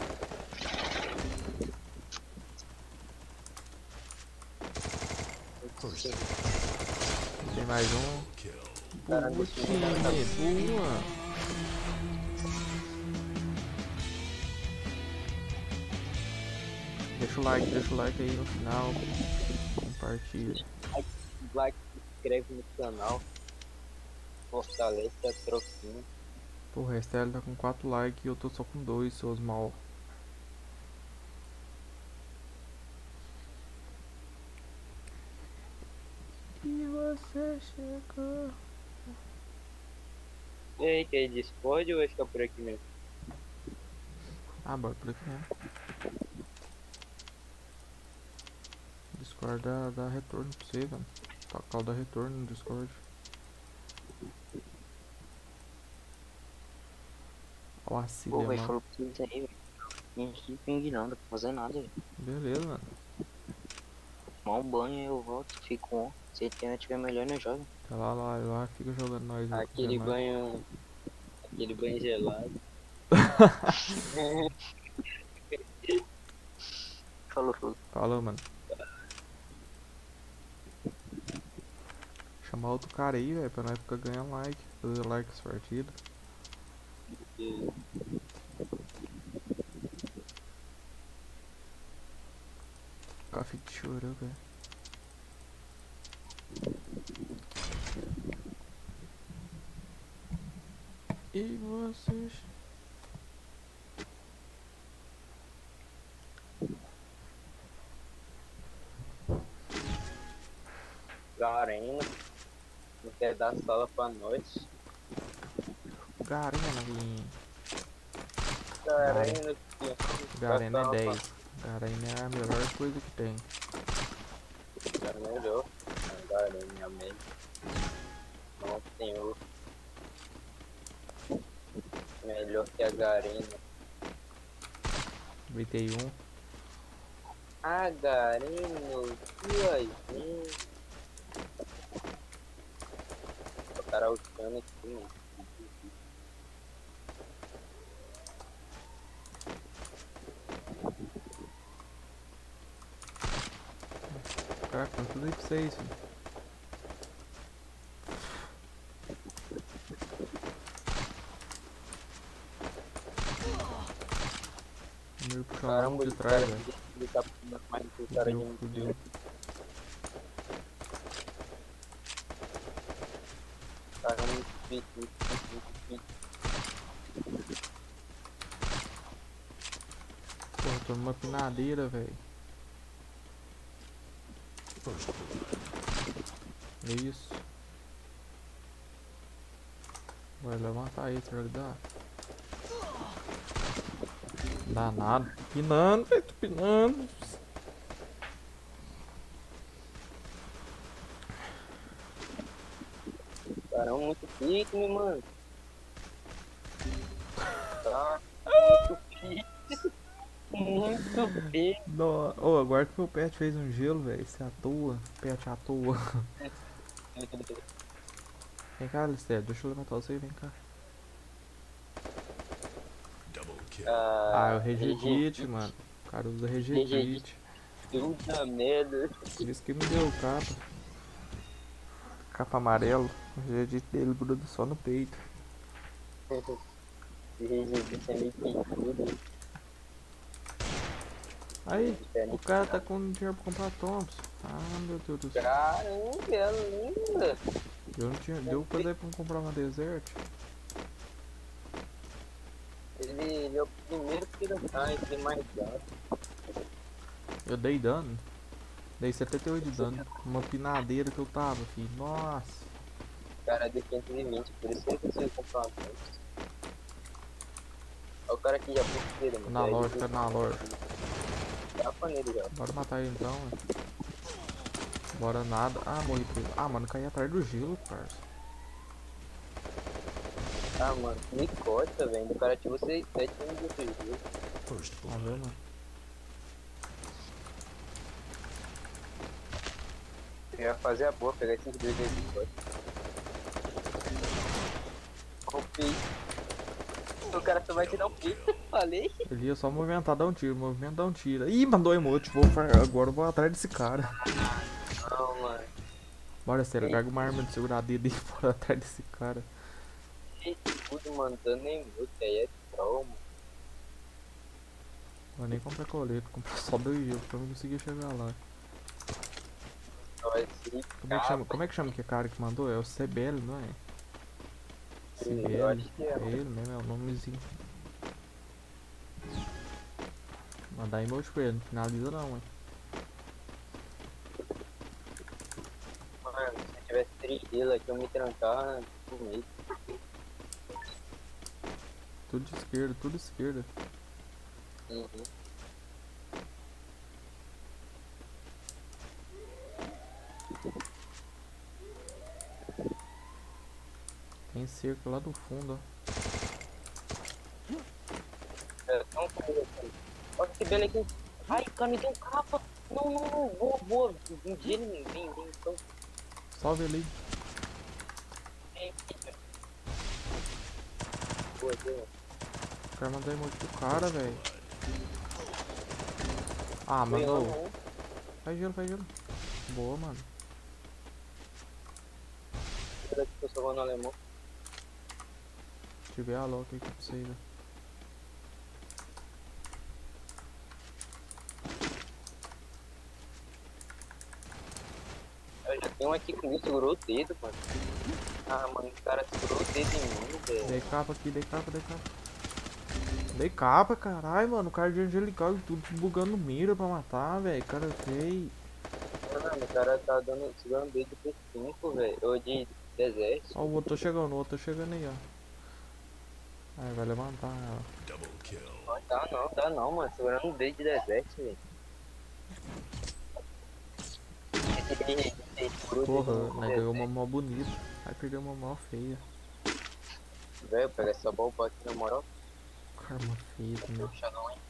Tem mais um. Putz, boa. Deixa o like, deixa o like aí no final. Compartilha. Like, se inscreve no canal. Fortalece a troquinha. Porra, a Estela tá com quatro likes e eu tô só com dois, seus mal. E você chegou. E aí, quer Discord ou fica por aqui mesmo? Ah, bora por aqui mesmo. Discord dá, dá retorno pra você, velho. Tacal dá retorno no Discord. Ó, a Cília, Pô, velho, mano. falou pra vocês aí, velho. Não tem ping não, dá pra fazer nada, velho. Beleza, mano. Tomar um banho aí eu volto, fico on. Se a internet tiver melhor, não joga. Tá lá, lá, lá, fica jogando nós. aí, Aquele jogando nós. banho. Aquele banho gelado. Falou, falou. Falou, mano. Chamar outro cara aí, velho, pra nós ficar ganhando like. Fazer like essa partida. E Café de chorou, velho. E vocês? Garena. Não quer dar sala pra nós. Garena, Guinho. Garena, Garena é dez. Garena é a melhor coisa que tem. É melhor. Garena, amém. Não tem outro. Melhor que a Garena. V T um. A Garena, que aí? O cara usando aqui, mano. Caraca, tá tudo aí pra vocês, filho. Primeiro puxar Caramba, um de esse trás, cara velho. aqui, ele tá puxando mais do que o cara de Fudeu, fudeu. Caramba, muito difícil, muito difícil, muito difícil. Porra, tô numa pinadeira, velho. Isso. Vai levantar aí, será que dá? Dá nada. Pinando, velho, tô pinando. Caramba, muito pique, meu mano. Tá muito pique. Muito pique. Não, oh, agora que meu pet fez um gelo, velho. Isso é à toa. Pet à toa. Vem cá, Alistair, deixa eu levantar você, vem cá. Ah, é o Regedit, mano. O cara usa Regedit. Puta merda. Isso que me deu capa. Capa amarelo. O Regedit dele gruda só no peito. Esse é meio picudo. Aí, o cara tá com dinheiro pra comprar Thompson. Ah, meu Deus do céu. Caramba, é linda. Eu não tinha. Deu pra dar pra comprar uma Desert. Ele Ele, ele é o primeiro que ele tá, ele tem mais dano. Eu dei dano. Dei setenta e oito de dano. Uma pinadeira que eu tava, filho. Nossa. O cara é de quinhentos e vinte, por isso que ele conseguiu comprar uma tanque. Olha o cara aqui já foi inteiro, mano. Na Aí loja, ele- cara na loja. Tapa nele já. Bora matar ele então, velho. Bora nada. Ah, morri por ele. Ah, mano, caí atrás do gelo, parça. Ah, mano, me corta, velho. O cara ativou seis, sete anos de outro jogo. Tá vendo? Eu ia fazer a boa, pegar esses dois aí de corte. Confio. O cara só vai te dar um pico, falei. Ele ia só movimentar, dar um tiro. Movimento, dar um tiro. Ih, mandou emote. Vou, agora eu vou atrás desse cara. Não, mano. Bora, sério. Pega uma arma de segurar dele e bora atrás desse cara. Tudo mandando emote, aí é troll, mano. Vou nem comprar colete. Vou comprar só dois gelos pra eu não conseguir chegar lá. Vai se Como é que chama, como é que chama que é cara que mandou? É o C B L, não é? C B L, Eu acho que é. é ele mesmo, é o nomezinho. Mandar emote pra ele, não finaliza não, hein? Mano, se eu tivesse três deles aqui, eu me trancar comigo. Tudo de esquerda, tudo de esquerda. Uhum. Tem cerco lá do fundo, ó. É, não, olha que belo aqui. Ai, cara, me deu um capa. Não, não, não, boa, boa. Um dia ele me vem, vem, então. Salve ali. Boa, boa. O cara mandou emote pro cara, velho. Ah, Vem lá, mandou. não. Faz gelo, faz gelo. Boa, mano. Será que eu tô salvando alemão? Se tiver a loca aqui pra você, velho. Eu já tenho um aqui comigo, segurou o dedo, mano. Ah, mano, o cara segurou o dedo em mim, velho. Dei capa aqui, dei capa, dei capa. Dei capa, caralho, mano. O cara de angelical e tudo bugando mira pra matar, velho. Cara feio. Mano, o cara tá dando, segurando o dedo de P cinco, velho. Ou de deserto. Ó, o outro tá chegando, o outro tá chegando aí, ó. Aí, vai levantar ela. Não tá não, tá não, mano. Segurando o dedo de deserto, velho. Porra, né, ganhou uma mó bonita. Aí perdeu uma mó feia. Velho, pega essa bola aqui na moral. Karma feia também. Puxa não, hein.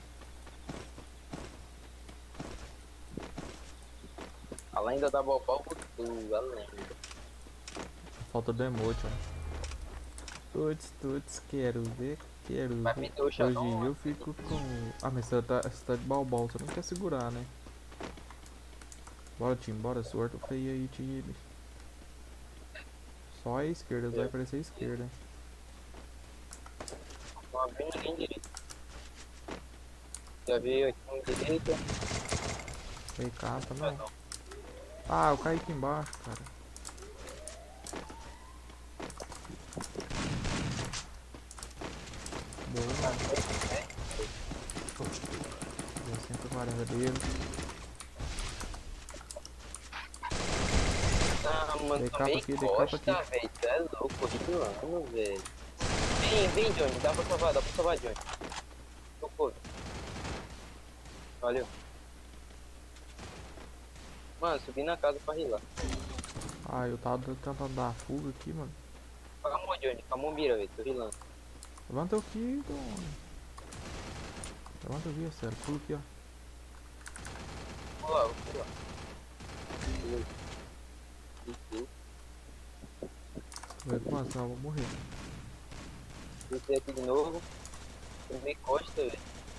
Além da bobal, tu, além. Falta do emote, ó. Tuts, tuts, quero ver, quero Vai ver. meter o Hoje Shadow, eu fico com... Ah, mas você tá, você tá de balbal, você não quer segurar, né? Bora, time, bora, sorte feio aí, time. Só a esquerda, vai aparecer a esquerda. não abriu ninguém direito. Já veio aqui um direito. Tem capa, não. Ah, eu caí aqui embaixo, cara. Boa. Deu cento e quarenta dele. Ah, mano, Dei tô capa bem aqui, dei costa, capa aqui. velho. Tu é louco, ridulando, velho. Vem, vem, Johnny. Dá pra salvar, dá pra salvar, Johnny. Tocou. Valeu. Mano, subi na casa pra rilar. Ah, eu tava tentando dar a fuga aqui, mano. Calma, Johnny. Calma, mira, velho. Tô rilando. Levanta o filho, mano. Levanta o filho, sério. Pula aqui, ó. Vou lá, vou pular. Pulei. Desci. Vai com senão eu vou morrer. Desci aqui de novo. Tomei costa, velho.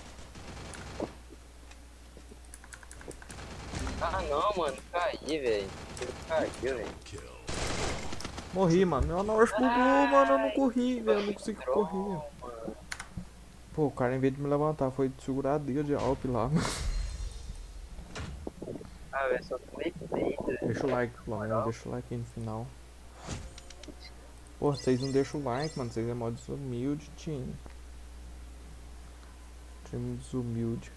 Ah, não, mano. Caí, velho. Ele caiu, velho. Morri, mano. Meu anão explodiu, mano. Eu não corri, velho. Eu não consegui correr. Mano. Pô, o cara, em vez de me levantar, foi segurar a dedo de Alp lá, mano. Ah, velho, só tomei peito, velho. Deixa o like, pelo menos. Deixa o like aí no final. Pô, vocês não deixam o like, mano. Vocês é mó desumilde, time. Time desumilde.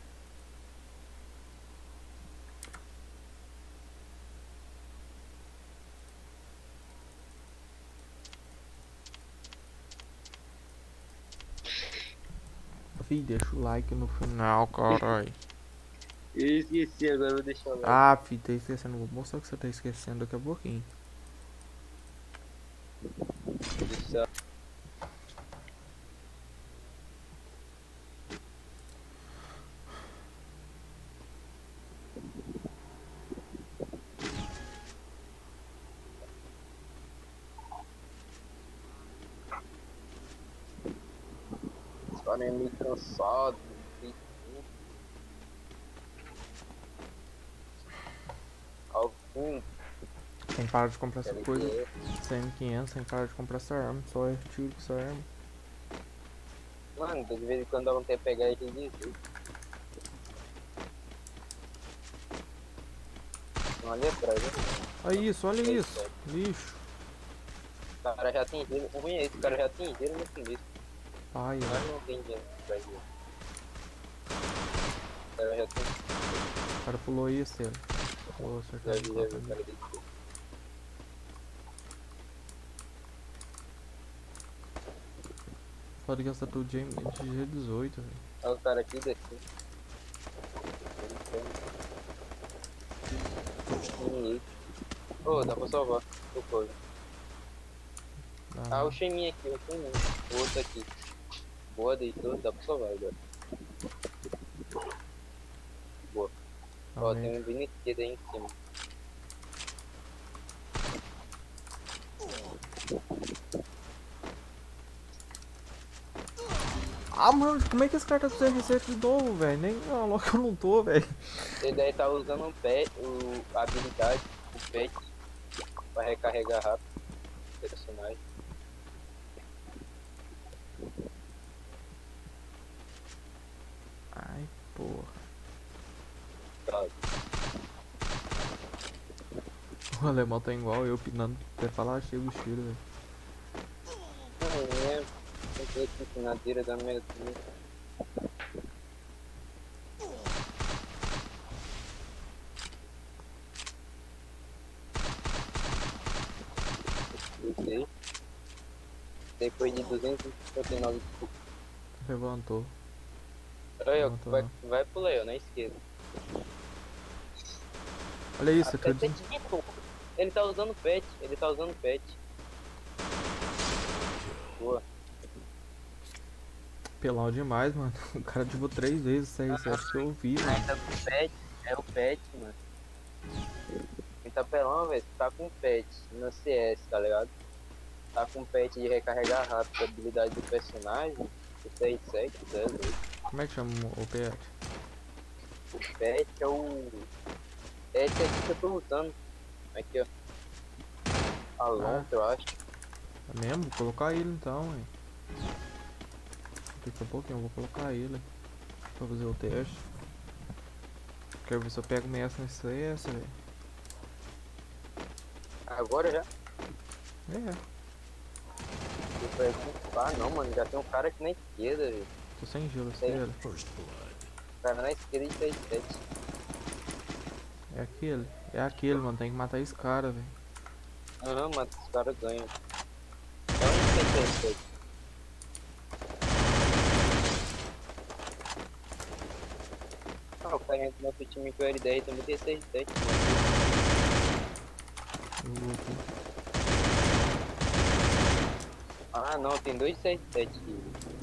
Fih, deixa o like no final, caralho. Eu esqueci, agora eu vou deixar o like. Ah, fi, tá esquecendo. Vou mostrar o que você tá esquecendo daqui a pouquinho. Deixa... Esse cara é meio cansado. Algum. Sem parar de comprar essa Quero coisa. ver. cem mil e quinhentos, sem parar de comprar essa arma. Só é tiro com essa arma. Mano, de vez em quando dá vontade de pegar ele e dizer. Olha atrás, né? Olha isso, olha isso. Lixo. O cara já atingiram. O ruim é esse, o cara já atingiram no começo. Ai, Mas ó. não tem dinheiro pra ir. O cara já tem. O cara pulou isso, ele. Vou Já acertar vi, ele já com a vi, o caneta. cara desse. Pode gastar tudo de G dezoito, velho. Olha o cara aqui daqui. Ô, oh, dá pra salvar. O coisa. Ah, o Shemin aqui, o Shemin. O outro aqui. Boa, deitou, dá pra salvar agora. Boa. Ó, Amém. tem um bem esquerdo aí em cima. Ah, mano, como é que esse cara tá com zero sete de novo, velho? Nem não, logo que eu não tô, velho. Ele deve estar usando o pet, o, a habilidade, o pet, pra recarregar rápido o personagem. Ai, porra. Tá. O alemão tá igual eu, pinando até falar cheio do tiro, velho. Não é, tem que ter empinadeira da merda também. Deitei. Depois de duzentos e cinquenta e nove de Levantou. Aí, ó, Não, tô vai, não. vai pro Leo, na esquerda. Olha isso, Até acredito. acredito. Ele tá usando pet, ele tá usando pet. Boa. Pelão demais, mano. O cara ativou três vezes o C R sete que eu vi, Aí mano. tá com pet, é o pet, mano. Ele tá pelão, velho, tá com pet no C S, tá ligado? Tá com pet de recarregar rápido a habilidade do personagem. O C R sete, tá doido. Como é que chama o pet? O pet é o... É esse aqui que eu tô usando. Aqui, ó. Alonso, eu acho. É mesmo? Vou colocar ele então, hein. Daqui a pouquinho eu vou colocar ele pra fazer o teste. Quero ver se eu pego o mestre nesse C S, velho. Agora já? É, Eu pergunto, ah não, mano, já tem um cara aqui na esquerda, velho. tô sem gelo, Sei. sério. O cara na esquerda de C R sete. É aquele. É aquele, mano. Tem que matar esse cara, velho. Aham, mas os caras ganham. É um C R sete. Ah, o cara entra no outro time com o L dez também tem C R sete. Eu vou aqui. Ah não, tem dois C R sete aqui.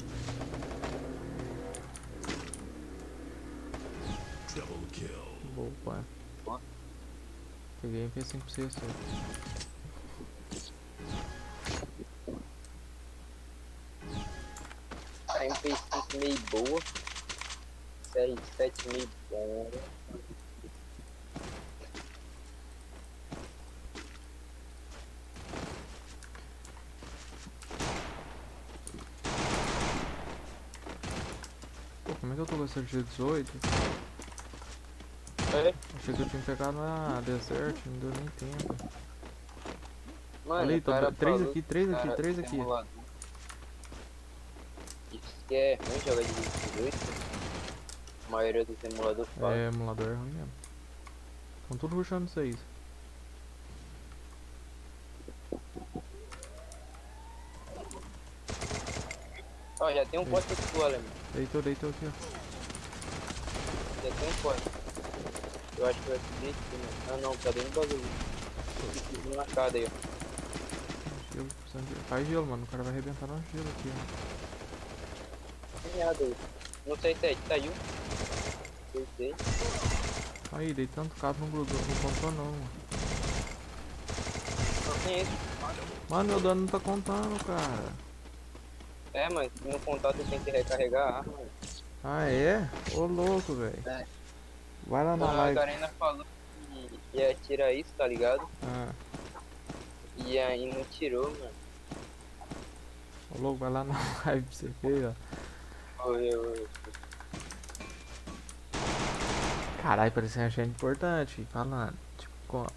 Opa. Ó. Peguei M P cinco pra você, só. A M P cinco meio boa. C R sete meio bom. Pô, como é que eu tô com essa G dezoito? É? Achei que eu tinha pegado na Desert, não deu nem tempo. Mano, Olha aí, o tô cara do- três falou aqui, que três o aqui, cara três tem aqui. emulador. Isso que é ruim jogar de vinte e dois. maioria dos emuladores fazem. É, emulador é ruim mesmo. Estão tudo rushando vocês. Ó, já tem um poste aqui do alemão. Deitou, deitou aqui, ó. Já tem um poste. Eu acho que vai subir aqui, né? Ah não, tá dentro do bagulho. Tem marcado aí, ó. Gelo, precisando de... Faz gelo, mano. O cara vai arrebentar no gelo aqui, ó. Tem nada aí. Não sei se é, saiu. Não sei. Aí, dei tanto cabo, não grudou, não contou não, mano. Não tem isso. Mano, meu dano não tá contando, cara. É, mas se não contar, tu tem que recarregar a arma. Ah, é? Ô, louco, velho. É. Vai lá na A live. Garena falou que ia tirar isso, tá ligado? Ah, E aí não tirou, mano. ô, louco, vai lá na live pra você ver, ó. Oi, oi. Caralho, parece uma gente importante, falando. Tipo, como?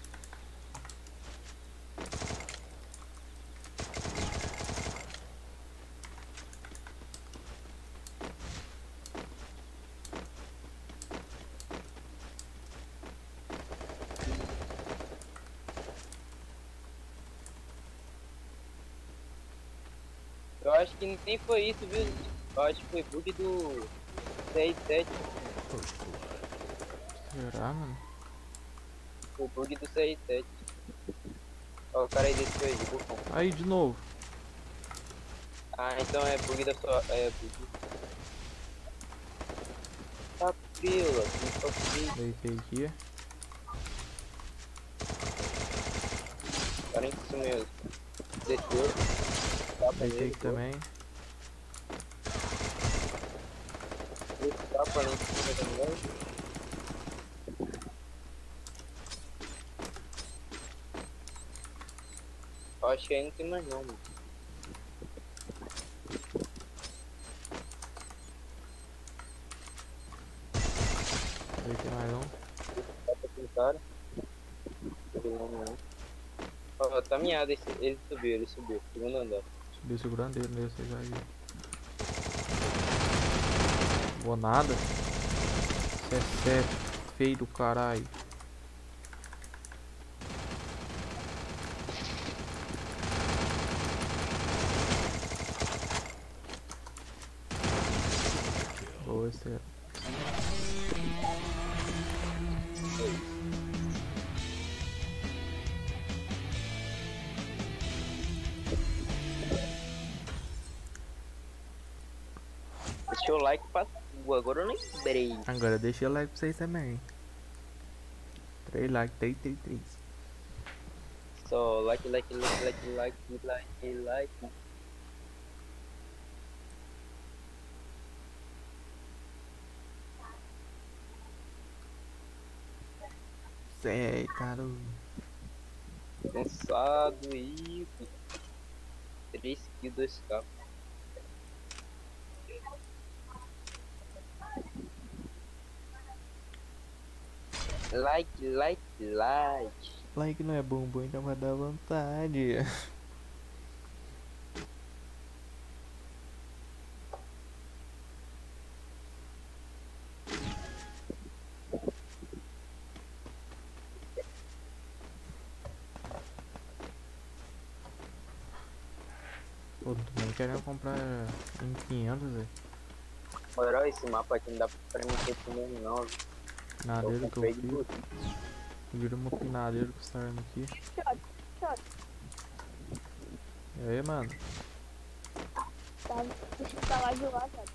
Eu acho que nem foi isso, viu? Eu acho que foi bug do seis sete. Será, mano? Foi bug do seis sete. Ó, o cara aí desceu aí, bufão. Aí, de novo. Ah, então é bug da sua... é bug. Tá pila, que só fiz. Deitei aqui. Cara, isso mesmo. Desceu. Tá pra Deitei ele, aqui também. Tá pra ele também. Eu acho que aí não tem mais não, mano. Deitei mais um. Tá pra aquele cara. Ó, tá miado esse. Ele subiu, ele subiu. Segundo andar. Subiu segurando ele nesse aí já aí. Vou nada. Isso é sete. Feio do caralho. Boa, esse é. Deixou o like pra tu, agora eu lembrei. Agora deixa o like pra vocês também. três likes, três, três, três. Só like, like, like, like, like, like, like. Sei, cara. Cansado e três kills, dois K. Like, like, like. Like não é bumbum, então vai dar vontade. Pô, também querendo comprar em quinhentos, velho. Moral, esse mapa aqui não dá pra mim ter mesmo não. viu? Nadeiro que eu comprei de fiz. tudo. Vira um nadeiro com essa arma aqui. E aí, mano? Tá, deixa eu falar de lá, cara.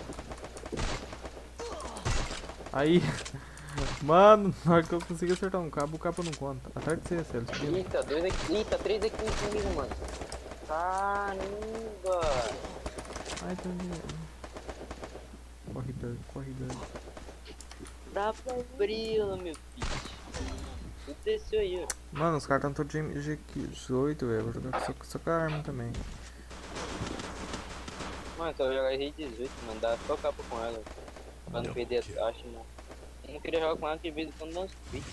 Aí. Mano, na hora que eu consigo acertar um cabo, o cabo não conta. Atrás de você, Célio. subindo. Eita, dois aqui, eita, três aqui comigo, mano. Caramba! Ai, tô vendo. Corre, Dirk, corre, Dirk. Dá pra brila, meu filho. Tudo desceu aí, ó. Mano, os caras tão todos de G dezoito, velho. Vou jogar com essa com a arma também. Mano, só jogar G dezoito, mano. Dá só capa com ela. Pra não perder a taxa, mano. Eu não queria jogar com ela que de vez em quando dá uns pits.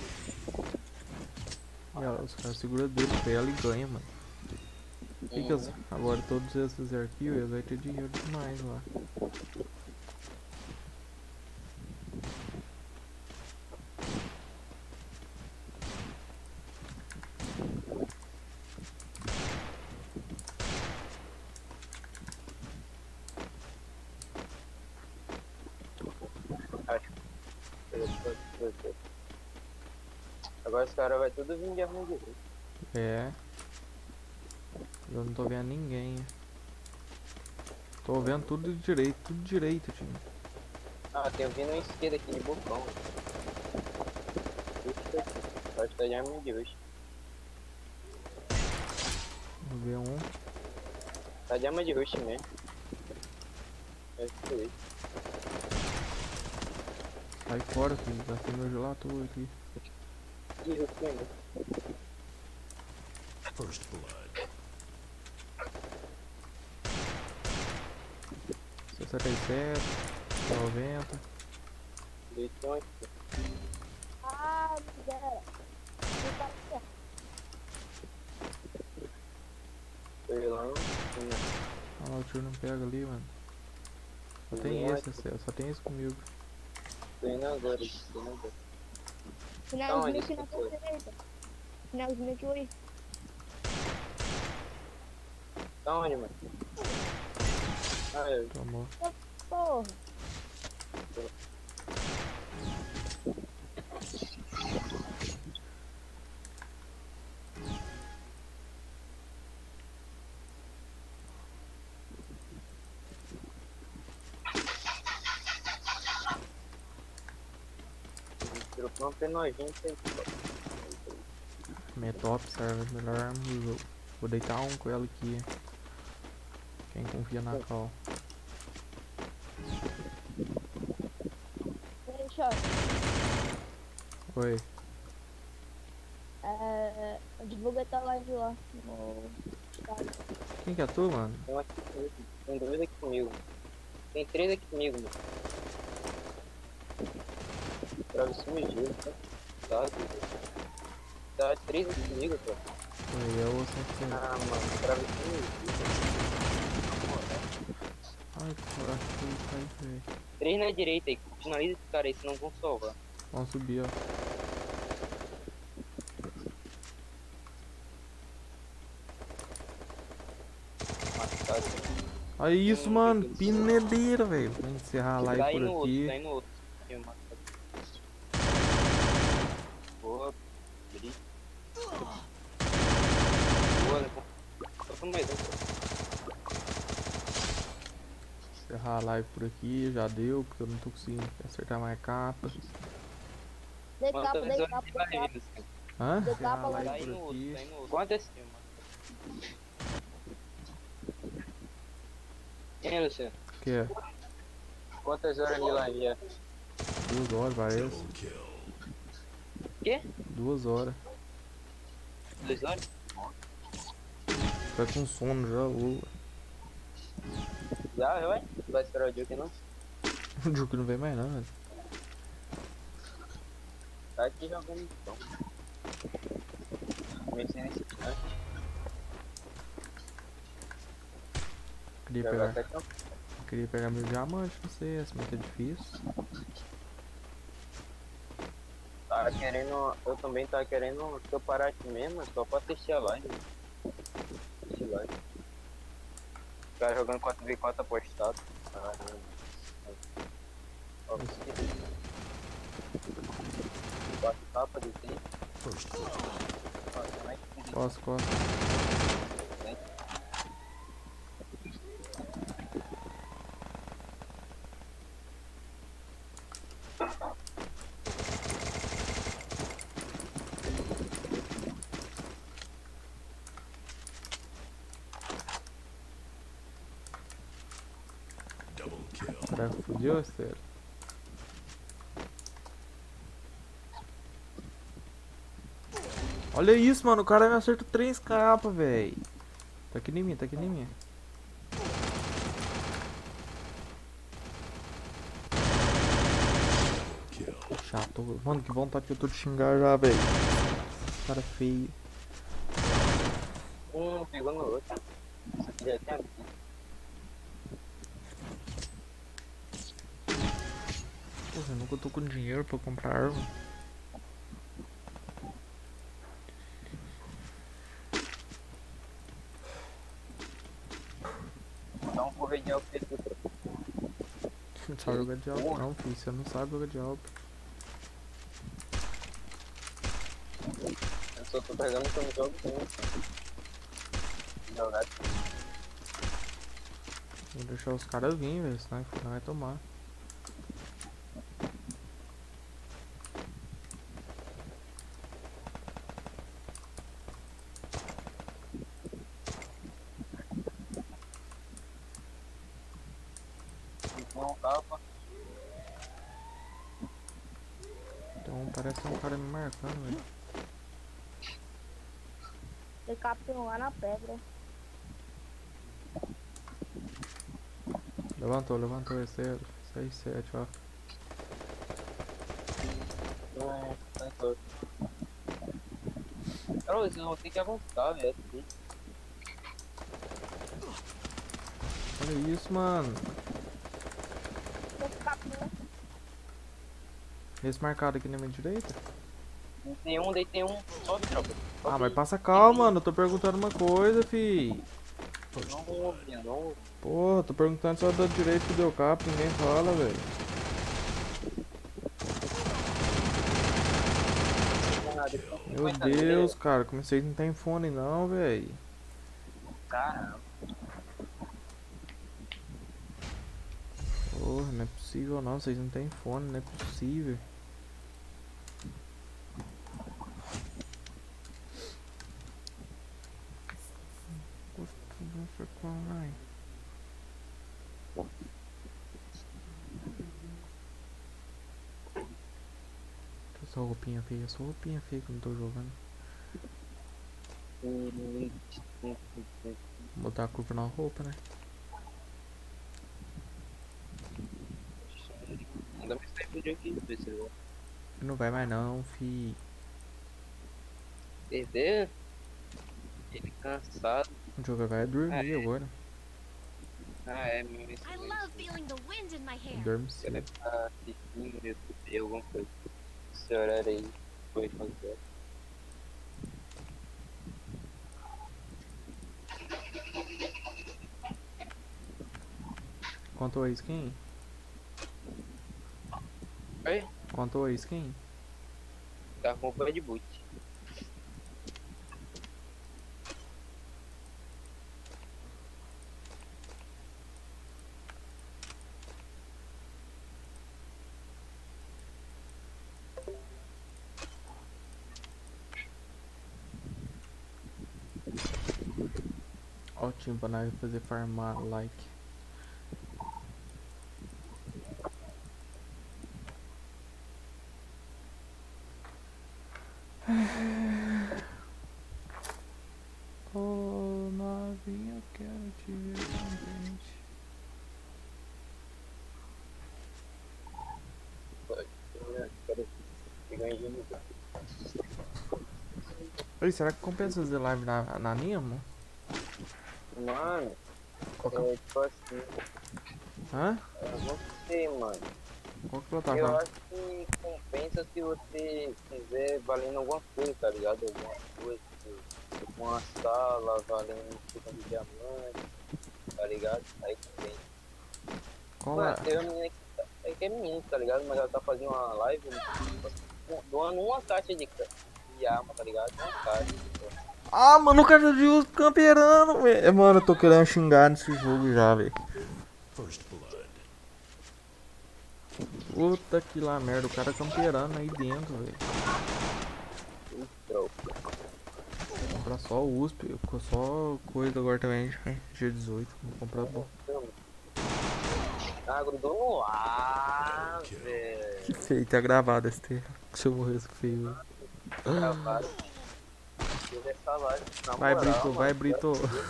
E ó, os caras seguram dele, ela e ganha, mano. Que que eu- agora todos esses arquivos eles vão ter dinheiro demais lá. você. Agora os caras vai tudo vir de arma de rush. É. Eu não tô vendo ninguém. Tô vendo tudo de direito, tudo direito, time. Ah, tem vindo uma esquerda aqui de bocão. Acho que tá de arma de rush. Vou ver um. Tá de arma de rush mesmo. É isso. Sai fora, filho. Gastei meu gelato aqui. De rush mesmo. First blood. sessenta e sete, noventa. Deitão aqui. Ah, miséria. Não tá certo. Foi lá. Ah lá, o tiro não pega ali, mano. Só tem esse, Céu. Só tem esse comigo. Tô indo agora. Tô indo agora. Finalzinho Aonde aqui na que foi? tua direita. Finalzinho aqui, oi. Tá onde, mano? Ah, eu. Tomou. Porra. Trocou um penojinho aí. Minha top serve, melhor arma do jogo. Vou deitar um com ela aqui. Quem confia na call. Peraí, short. Oi. É, divulga tua live lá no... Quem que é tu, mano? Tem, um aqui comigo. Tem dois aqui comigo. Tem três aqui comigo, mano. Travessinho de gelo, tá? Tá, tá três aqui comigo, pô. Foi eu ou sempre. Ah, mano, travessinho de gelo. Ai, que acho que ele caiu, velho. Três na direita aí. Finaliza esse cara aí, senão vão salvar. Vamos subir, ó. Matado. Olha isso, mano. Pinedeira, velho. Vou encerrar a live Daí no por outro, aqui. daí no outro. Eu mato. Boa, Bri. Boa, né? Tô com medo. Encerrar a live por aqui. Já deu, porque eu não tô conseguindo acertar mais capa. Dei Mano, capa, tô dei resolvendo capa, de dei capa. barreiras. Hã? Deu Encerrar a capa lá. Daí live no por outro, aqui. daí no outro. Quanto é seu, mano? Hein, Luciano? O que é? Quantas horas de live é? Duas horas, parece. Double kill. Quê? Duas horas. Duas horas? Tá com sono já, ô. Já, já vai? Vai esperar o dia que não? O Duque não vem mais não, velho. Tá aqui jogando então. Comecei nesse instante. Queria Jogar pegar, até campo. queria pegar meu diamante, não sei, essa mas tá difícil. Tava querendo. Eu também tava querendo. Se eu parar aqui mesmo, só pra testar a live. Testar live. Os caras jogando quatro contra quatro apostado. Caramba. Ó, quatro tapas de tempo. First blood. Ó, como é que Costa, costa. Double kill. Será que fudeu, sério? Olha isso, mano. O cara me acerta três capas, velho. Tá aqui em mim, tá aqui em mim. Kill. Chato. Mano, que vontade que eu tô de xingar já, velho. Cara feio. um pegou no outro. Já tem aqui. Porra, eu nunca tô com dinheiro pra comprar arma. Dá um correio de alto aqui. Não sabe jogar de alto não, filho. Você não sabe jogar de alto. tô pegando que eu não jogo com jogar. Vou deixar os caras virem, velho, senão não vai tomar. Não tava. Então parece um cara me marcando, velho. Tem capitão lá na pedra. Levantou, levantou, é zero, seis, sete, ó. Não, tá todo. Cara, vocês vão ter que avançar, velho. Olha isso, mano. Tem capitão. Esse marcado aqui na minha direita? Tem um, daí tem um. Sobe, tropa. Ah, mas passa calma, mano. Eu tô perguntando uma coisa, fi. Não ouve, não ouve. Porra, tô perguntando só da direita que deu cap, ninguém fala, velho. Meu Deus, cara, como vocês não tem fone não, velho. Caramba. Porra, não é possível não, vocês não tem fone, não é possível. Só roupinha feia, só roupinha feia que eu não tô jogando. Vou botar a culpa na roupa, né? Manda mais sair pro dia aqui, ver se eu vou Não vai mais não, fi. perder. Ele cansado. O jogo vai dormir Ah, é? agora. Ah, é mesmo isso I mesmo. love feeling the wind in my hair. Dorme Ele cedo. deve estar assistindo no YouTube, alguma coisa. Esse horário aí foi fazer. Contou a skin? Oi? Contou a skin? Tá com roupa de boot. Ótimo pra nós fazer farmar like. Oh, novinha, eu quero te ver contente. Oi, será que compensa fazer live na, na Nemo? Mano, Qual que, é tipo assim, hã? eu não sei, mano. Qual que Eu plataforma? acho que compensa se você quiser valendo alguma coisa, tá ligado? Alguma coisa, tipo uma sala valendo tipo de diamante, tá ligado? Aí compensa. Qual Mano, é? tem uma menina que, tá- é que é menina, tá ligado? Mas ela tá fazendo uma live tipo, doando uma caixa de, ca- de arma, tá ligado? Uma caixa. Tipo. Ah, mano, o cara de uso camperando, velho. Mano, eu tô querendo xingar nesse jogo já, velho. First blood. Puta que lá merda, o cara camperando aí dentro, velho. Então, Vou comprar só o U S P, ficou só coisa agora também, G dezoito, vou comprar bom. ah, grudou no ar, velho. Que feio, tá gravado esse termo. Se eu morresse feio. Gravado. Fiz essa live, na Vai, moral, Brito, mano. vai, Brito.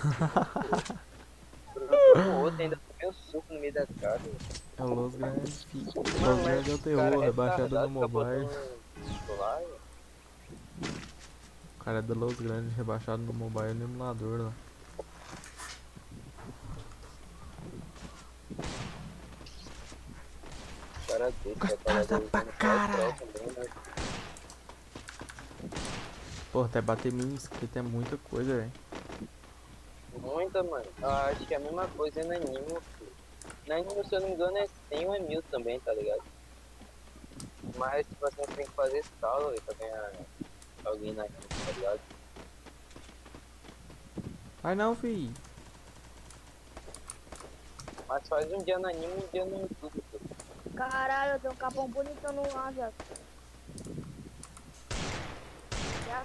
Grudou no outro, ainda tomei um suco no meio da cara. É o Los Grandes, filho. Mano, Los Grandes é o o cara terror, rebaixado retardado no fica mobile. botando lá, velho. O cara é da Los Grandes, rebaixado no mobile no emulador lá. Cara desse, Gostosa pra caralho. também, né? Pô, até bater mil inscritos é muita coisa, velho. Muita, mano. Eu acho que é a mesma coisa na Animo, filho. Na Animo, se eu não me engano, é cem ou é mil também, tá ligado? Mas, tipo assim, você tem que fazer sala, velho, pra ganhar alguém na Nimo, tá ligado? Vai não, fi. Mas faz um dia na Nimo e um dia no YouTube, pô. Caralho, eu tenho um capão bonitão no ar, viado. Já.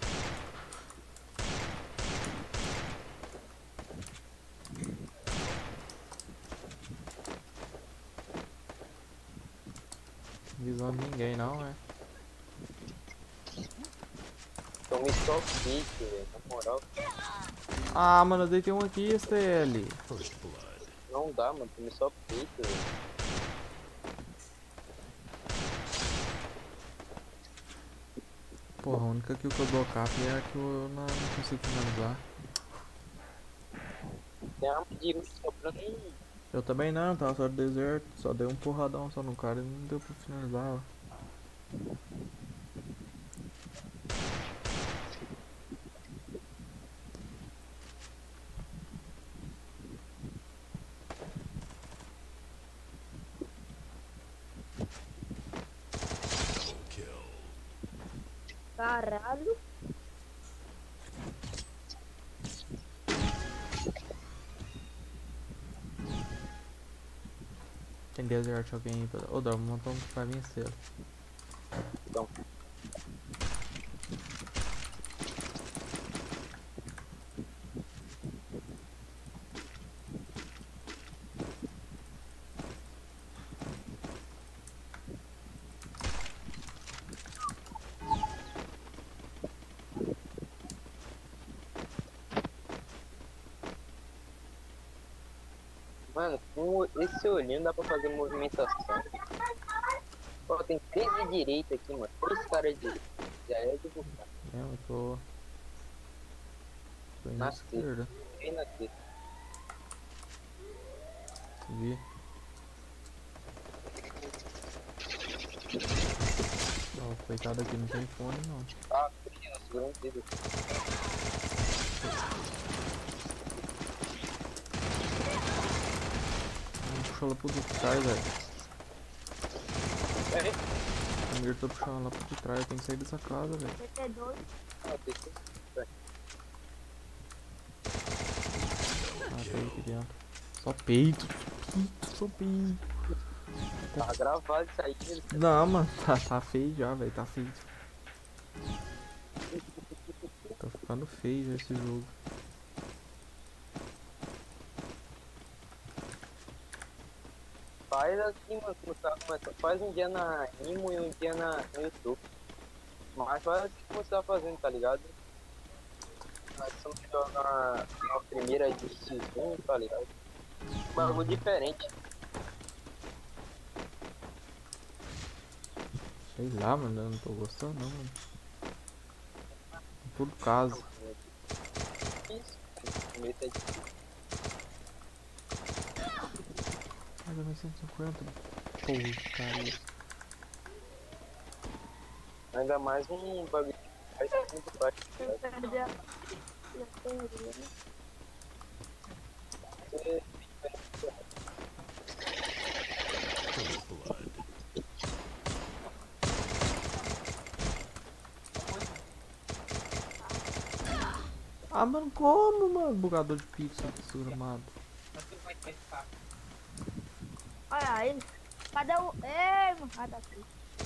Visão de ninguém não, é? Tome só pique, velho, na moral. Ah, mano, eu deitei um aqui, S T L. First blood. Não dá, mano, tome só pique, velho. Porra, a única kill que eu dou cap é a que eu não, não consigo finalizar. Tem arma de ruim sobrando aí. Eu também não, tava só de deserto. Só dei um porradão só no cara e não deu pra finalizar, ó. Kill. Caralho. Tem desert alguém aí pra... Ô, dá um montão pra vencer. Então, mano, com esse olhinho dá pra fazer movimentação. Ó, tem três de direita aqui, mano. Três caras de direita. Já é de buscar. É, eu tô... Tô indo na Na esquerda. Vem na sexta. Vi. Ó, coitado aqui não tem fone não. Ah, pequeno, segura um dedo. Vamos puxar ela pro de trás, velho. Peraí. Primeiro tô puxando ela pro de trás, tem que sair dessa casa, velho. C T dois. Ah, deixa eu... Ah, tem aqui dentro. Só peito, peito, só peito. Tá gravado isso aí. Ele... Não, mano, tá, tá feio já, velho, tá feio. Tá ficando feio já esse jogo. Faz assim, mano, começar, começar, faz um dia na Nimo e um dia na, no YouTube. Mas faz assim que você tá fazendo, tá ligado? Nós estamos jogando na, na primeira de X um, tá ligado? Um bagulho diferente. Sei lá, mano, eu não tô gostando não, mano. Por caso. Isso, começo é difícil. Mais ou menos cento e cinquenta. Pô, cara. Ainda mais um bagulho que faz muito prático. Eu perdi a... Já perdi, né? Você... First blood. Ah, mano, como, mano? Bugador de pixel desgramado. Olha ele. Cadê o... Ei, mano. Ah, tá aqui.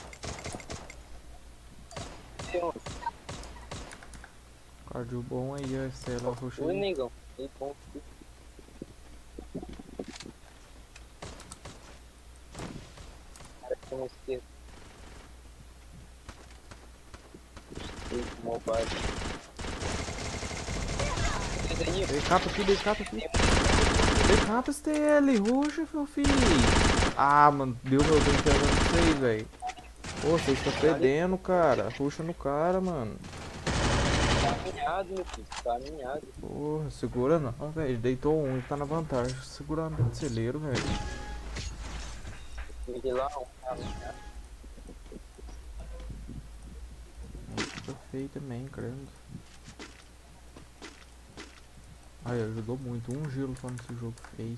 Cardio bom aí, a estrela roxa Oi, aí. negão. Ei, bom. Cara, que não esquerda. Mobile. Decapa aqui, decapa aqui. Decapa S T L, roxa, meu filho. Ah, mano, deu meu Deus pegando vocês, velho. Pô, vocês estão fedendo, cara. Roxa no cara, mano. Tá alinhado, meu filho. Tá alinhado. Porra, segura não, velho. Deitou um e tá na vantagem. Segura no celeiro, velho. Peguei lá um, tá alinhado. Fica feio também, credo. Ai, ajudou muito. Um gelo só nesse jogo feio.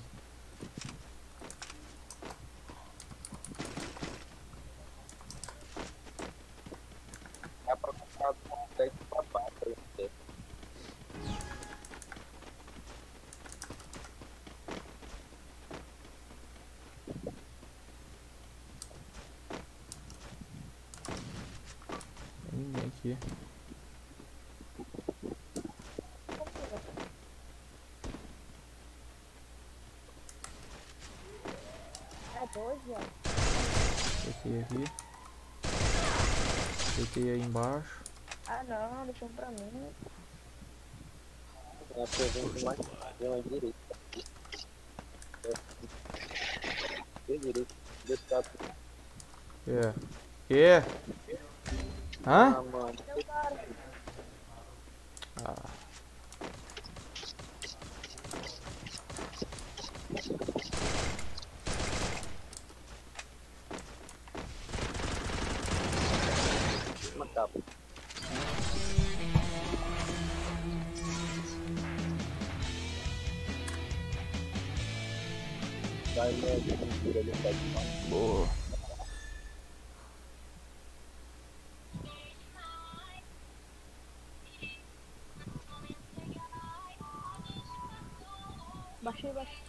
Dá pra comprar um deck aqui. É dois, ó. Deitei aqui. Deitei aí embaixo. Ah não, deixa um pra mim. É a pergunta mais pela direita. De direita. Desse lado. É. Que? Hã? Ah, mano. Meu cara. Ah. Uma capa. Vai, né? Mentira, ele tá demais. Boa. Baixei, baixei.